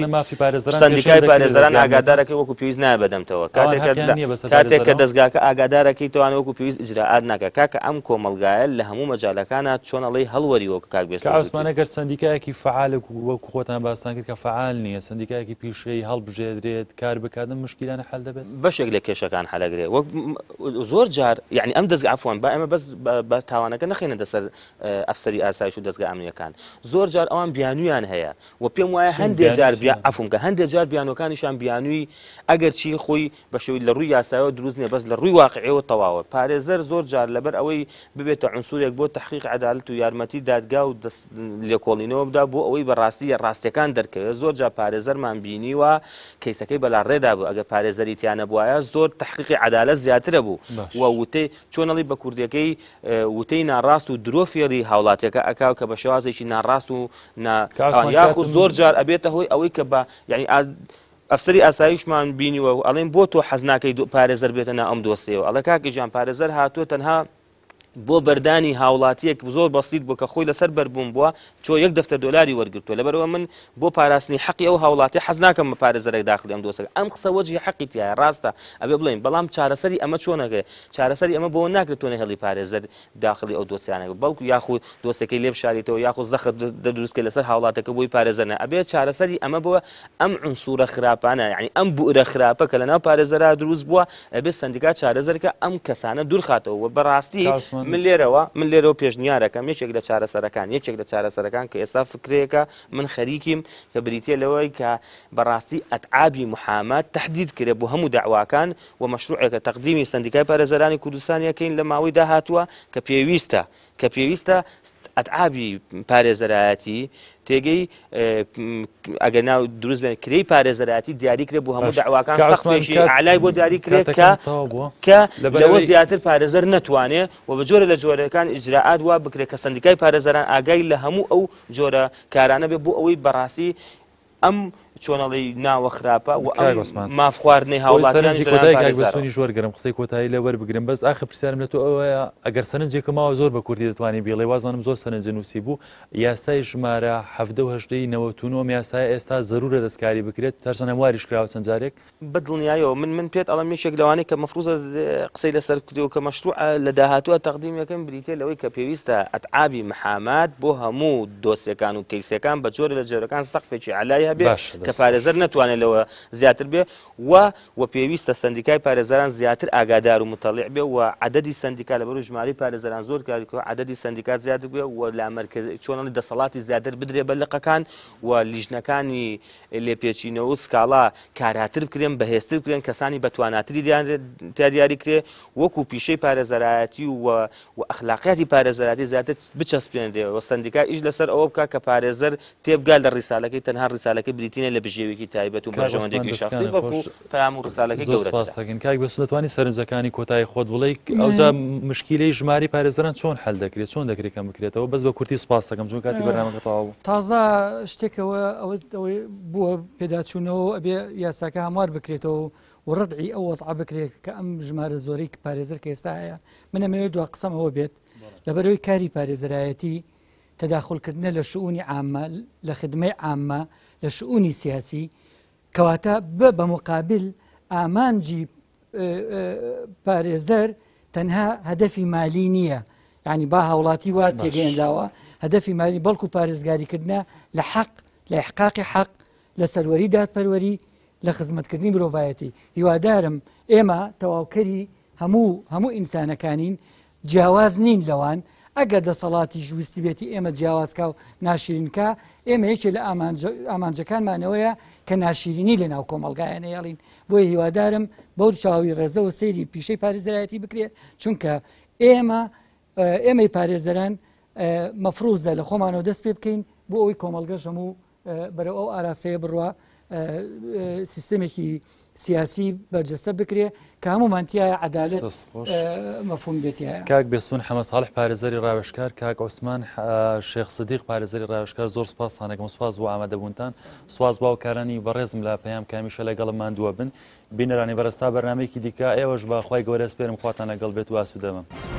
سەندیکای پارێزەران ئاگادارەکەی وەکو پێویست نابەدەمتەوە کاتێک کە دەستگاکە ئاگادارەکەی توانە وەکو پێویست ئیجراعات ناکە کاکە ئەم کۆمەلگایە لە هەموو مەجالەکانە چۆن ئەڵێی هەڵوەری وەکو کاک بێست سندیکایەکی فعال وەکو خۆتان باستان کرد کە فعال نییە سندیکایەکی پیشەی هەڵبژێدرێت کار بکاتن مشکلانە حەل دەبێت بەشێک لە کێشەکان حەلەگرێت زۆر جار یعنی ئەم دەستگا عفوان با ئێمە بە تاوانەکە نەخێنە دەسەر ئەفسەری ئاسایش و دەستگا ئەمنیەکان زۆر جار ئەوان بیانویان هەیە و پێم وایە هەندێک جار عفوم کە هەندێک جار بیانوەکانیشان بیانووی ئەگەر چی خۆی بە شێوەی لە ڕووی یاسایەوە دروست نییە بەس لە ڕووی واقعیەوە تەواوە پارێزەر زۆر جار لەبەر ئەوەی ببێتە عنسوورێک بۆ تەحقیق عەدالەت و یارمەتی دادگا و لێکۆڵینەوە بدا بۆ ئەوەی بەڕاستی ڕاستیەکان دەرکەوێت زۆر جا پارێزەرمان بینیوە کەیسەکەی بەلا ڕێدا بوو ئەگە پارێزەری تیانە بووایە زۆر تەحقیقی عەدالەت زیاترە بوو و وتەی چۆنەڵی بە کوردیەکەی وتەی ناڕاست و درۆ فێڵی هاوڵاتیەکە ئەکاو کە بە شێوازێکی ناڕاست و یاخود زۆر جار ئەبێتە هۆی ئەوەی کە بە یعنی ئەفسەری ئاسایشمان بینیوە و ئەڵێن بۆ تۆ حەز ناکەی پارێزەر بێتە ناو ئەم دۆسیەوە ئەڵێ کاکەجیان پارێزەر هاتووە تەنها بۆ بەردانی هاوڵاتیەک زۆر بەسیط بوو کە خۆی لەسەر بەربووم بووە چۆ $1 دەفتەر وەرگرتووە لەبەرەوە من بۆ پاراستنی حەقی ئەو هاوڵاتی حەز ناکەم بە پارێزەرێک داخلی ئەم دۆسەکە ئەم قسە وەجهی حەقی تایە ڕاستە ئەبێ بڵێن بەڵام چارەسەری ئەمە چۆنەکە چارەسەری ئەمە بۆ ناکرێت تۆنە هێڵی پارێزەر داخلی ئەو دۆسیانەکە بەڵکو یاخود دۆسەکەی لێ بشاریتەوە یاخود زەخت دەدروستکە لەسەر هاوڵاتەکە بۆی پارێزەرە ئەبێ چارەسەری ئەمە بووە ئەم عنسوورە خراپانە یعنی ئەم بوئرە خراپە کە لەناو پارێزەرا دروست بووە ئەبێ سەندیکا چارەسەرکە ئەم کەسانە دوورخاتەوە بەڕاستی من لێرەوە پێشنیارەکەم یەکێک لە چارەسەرەکان کە ئێستا فکرەیەکە من خەریکیم کە بریتە لەوەی کە بەڕاستی ئەتعابی محامات تهدید کرێ بۆ هەموو داواکان و مەشروعێکە تەقدیمی سەندیکای پارێزەرانی کوردستانیەکەین لە ماوەی داهاتووە کە پێویستە ئەتعابی پارێزەرایەتی تێگەی ئەگەر ناو دروست بێن کرێی پارێزەرایەتی دیاریکرێت بۆ هەموو داواکان سەقفێکی ئاعلای بۆ دیاریکرێت کە لەوە زیاتر پارێزەر نەتوانێت و بە جۆرە لە جۆرەکان ئیجراعات وا بکرێت کە سەندیکای پارێزەران ئاگای لە هەموو ئەو جۆرە کارانە بێ بۆ ئەوەی بەڕاستی ئەم چۆنەڵی ناوە خراپە و ماف خواردنەی هاوڵاتیانی ژوەرگەرم قسەی کۆتایی لە وەربگرم بەس ئاخر پرسیارم لە تۆ ئەوەیە ئەگەر سەرنجێکە ماوە زۆر بە کوردی دەتوانانی بێڵێ وازانم زۆر سەرنجە نووسی بوو یاسای ژمارە 1970 یاسای ئێستا ضرورە دەستکاری بکرێت تەرسەنە واریش کراوە چەند جارێک بە دڵنیایەوە من پێت ئەڵم یەکێک لەوانەیە کە مەفروزە قسەی لەسەر کردەوە کە مەشروع لە داهاتووە تەقدیمیەکەم بریتێ لەوەی کە پێویستە ئەتعابی محامات بۆ هەموو دۆسیەکان و کەیسەکان بە جۆرە لە جێرەکان سەقفێکی عەلای هەبێ کە پارێزەر نەتوانێت لەوە زیاتر بێ و پێویستە سندیکای پارێزەران زیاتر ئاگادار و متەڵیع بێ و عەدەدی سندیکا لەبەر ژمارەی پارێزەران زۆر کاریکەوە عەدەدی سندیکا زیاتر بێ و لە مەرکەزی چۆنەڵی دەسەڵاتی زیاتر بدرێ بە لقەکان و لیژنەکانی لێپێچینەوە و سکاڵا کارهاتر بکرێن بەهێزتر بکرێن کەسانی بەتواناتری دیاری کرێ وەکو پیشەی پارێزەرایەتی و ئەخلاقیاتی پارێزەراتی زیاتر بچەسپێنرێەوە سندیکا ئیش لەسەر ئەوە بکە کە پارێزەر تێبگال لە ڕیسالەکەی تەنها ڕیسالەکەی بریتینە لە بژێوێکی تایبەت و بەژەوەندێکی شخصی وەکو پەیام و ڕیسالەکەی گەورەترین کاک بەسوود دەتوانانی سەرنجەکانی کۆتایی خۆت بڵێ ئەوجا مشکلەی ژماری پارێزەران چۆن هەل دەکرێت چۆن دەکرێت کەم بکرێتەوە بەس بە کورتی سپاس دەکەم چون کاتی بەرنامەکە تەواو بوو تازە شتێکەوە ئەوەی بووە پێداچوونەوە ئەبێ یاساکە هەموار بکرێتەوە و ڕدعی ئەو وەزع بکرێت کە ئەم ژمارە زۆرەی پارێزەر کە ئێستا هەیە من ئەمەوێت دو قسەم ئەوە بێت لەبەرەوەی کاری پارێزەرایەتی تداخلکردنە لە شؤونی عامە لە خدمەی عامە لە شؤونی سیاسی کەواتە بە مقابل ئامانجی پارێزەر تەنها هەدەفی مالی نییە یعنی با هاوڵاتی وا تێگەیانداوە هەدەفی مالی بەڵکو پارێزگاریکردنە لە حەق لە ئیحقاقی حەق لە سەروەری دادپەروەری لە خزمەتکردنی مرۆڤایەتی هیوادارم ئێمە تەواوکەری هەموو ئینسانەکانین جیاواز نین لەوان ئەگەر دەسەڵاتی ژوستی بێتی ئێمە جیاوازکە و ناشرینکە ئێمە یەکێ لە ئامانجەکانمانەوەیە کە ناشرینی لە ناو کۆمەلگایانە یاڵین بۆیە هیوادارم بەو چاوی ڕێزەوە سەیری پیشەی پارێزەرایەتی بکرێت چونکە ئێمەی پارێزەران مەفروزە لە خۆمانەوە دەست پێ بکەین بۆ ئەوەی کۆمەلگەش هەموو بەرەو ئەو ئاراسەیە بڕوە سیستەمێکی سیاسی بەرجەستە بکرێ کە هەمومانتیایە عەدالەت مەفهوم بێتیایە کاک بێسوون حەمەد ساڵح پارێزەری ڕاوێژکار کاک عوسمان شێخ سدیق پارێزەری ڕاوێژکار زۆر سپاس هەنێکم سپاس بۆ ئامادەبوونتان سپاس باوکارانی بەڕێزم لە پەیام کامیشە لەگەڵمان دووە بن بینەرانی بەرەستا بەرنامەیەکی دیکە ئێوەش بەخوای گەورە سپێرم خواتان لەگەڵ بێت و ئاسوودەمە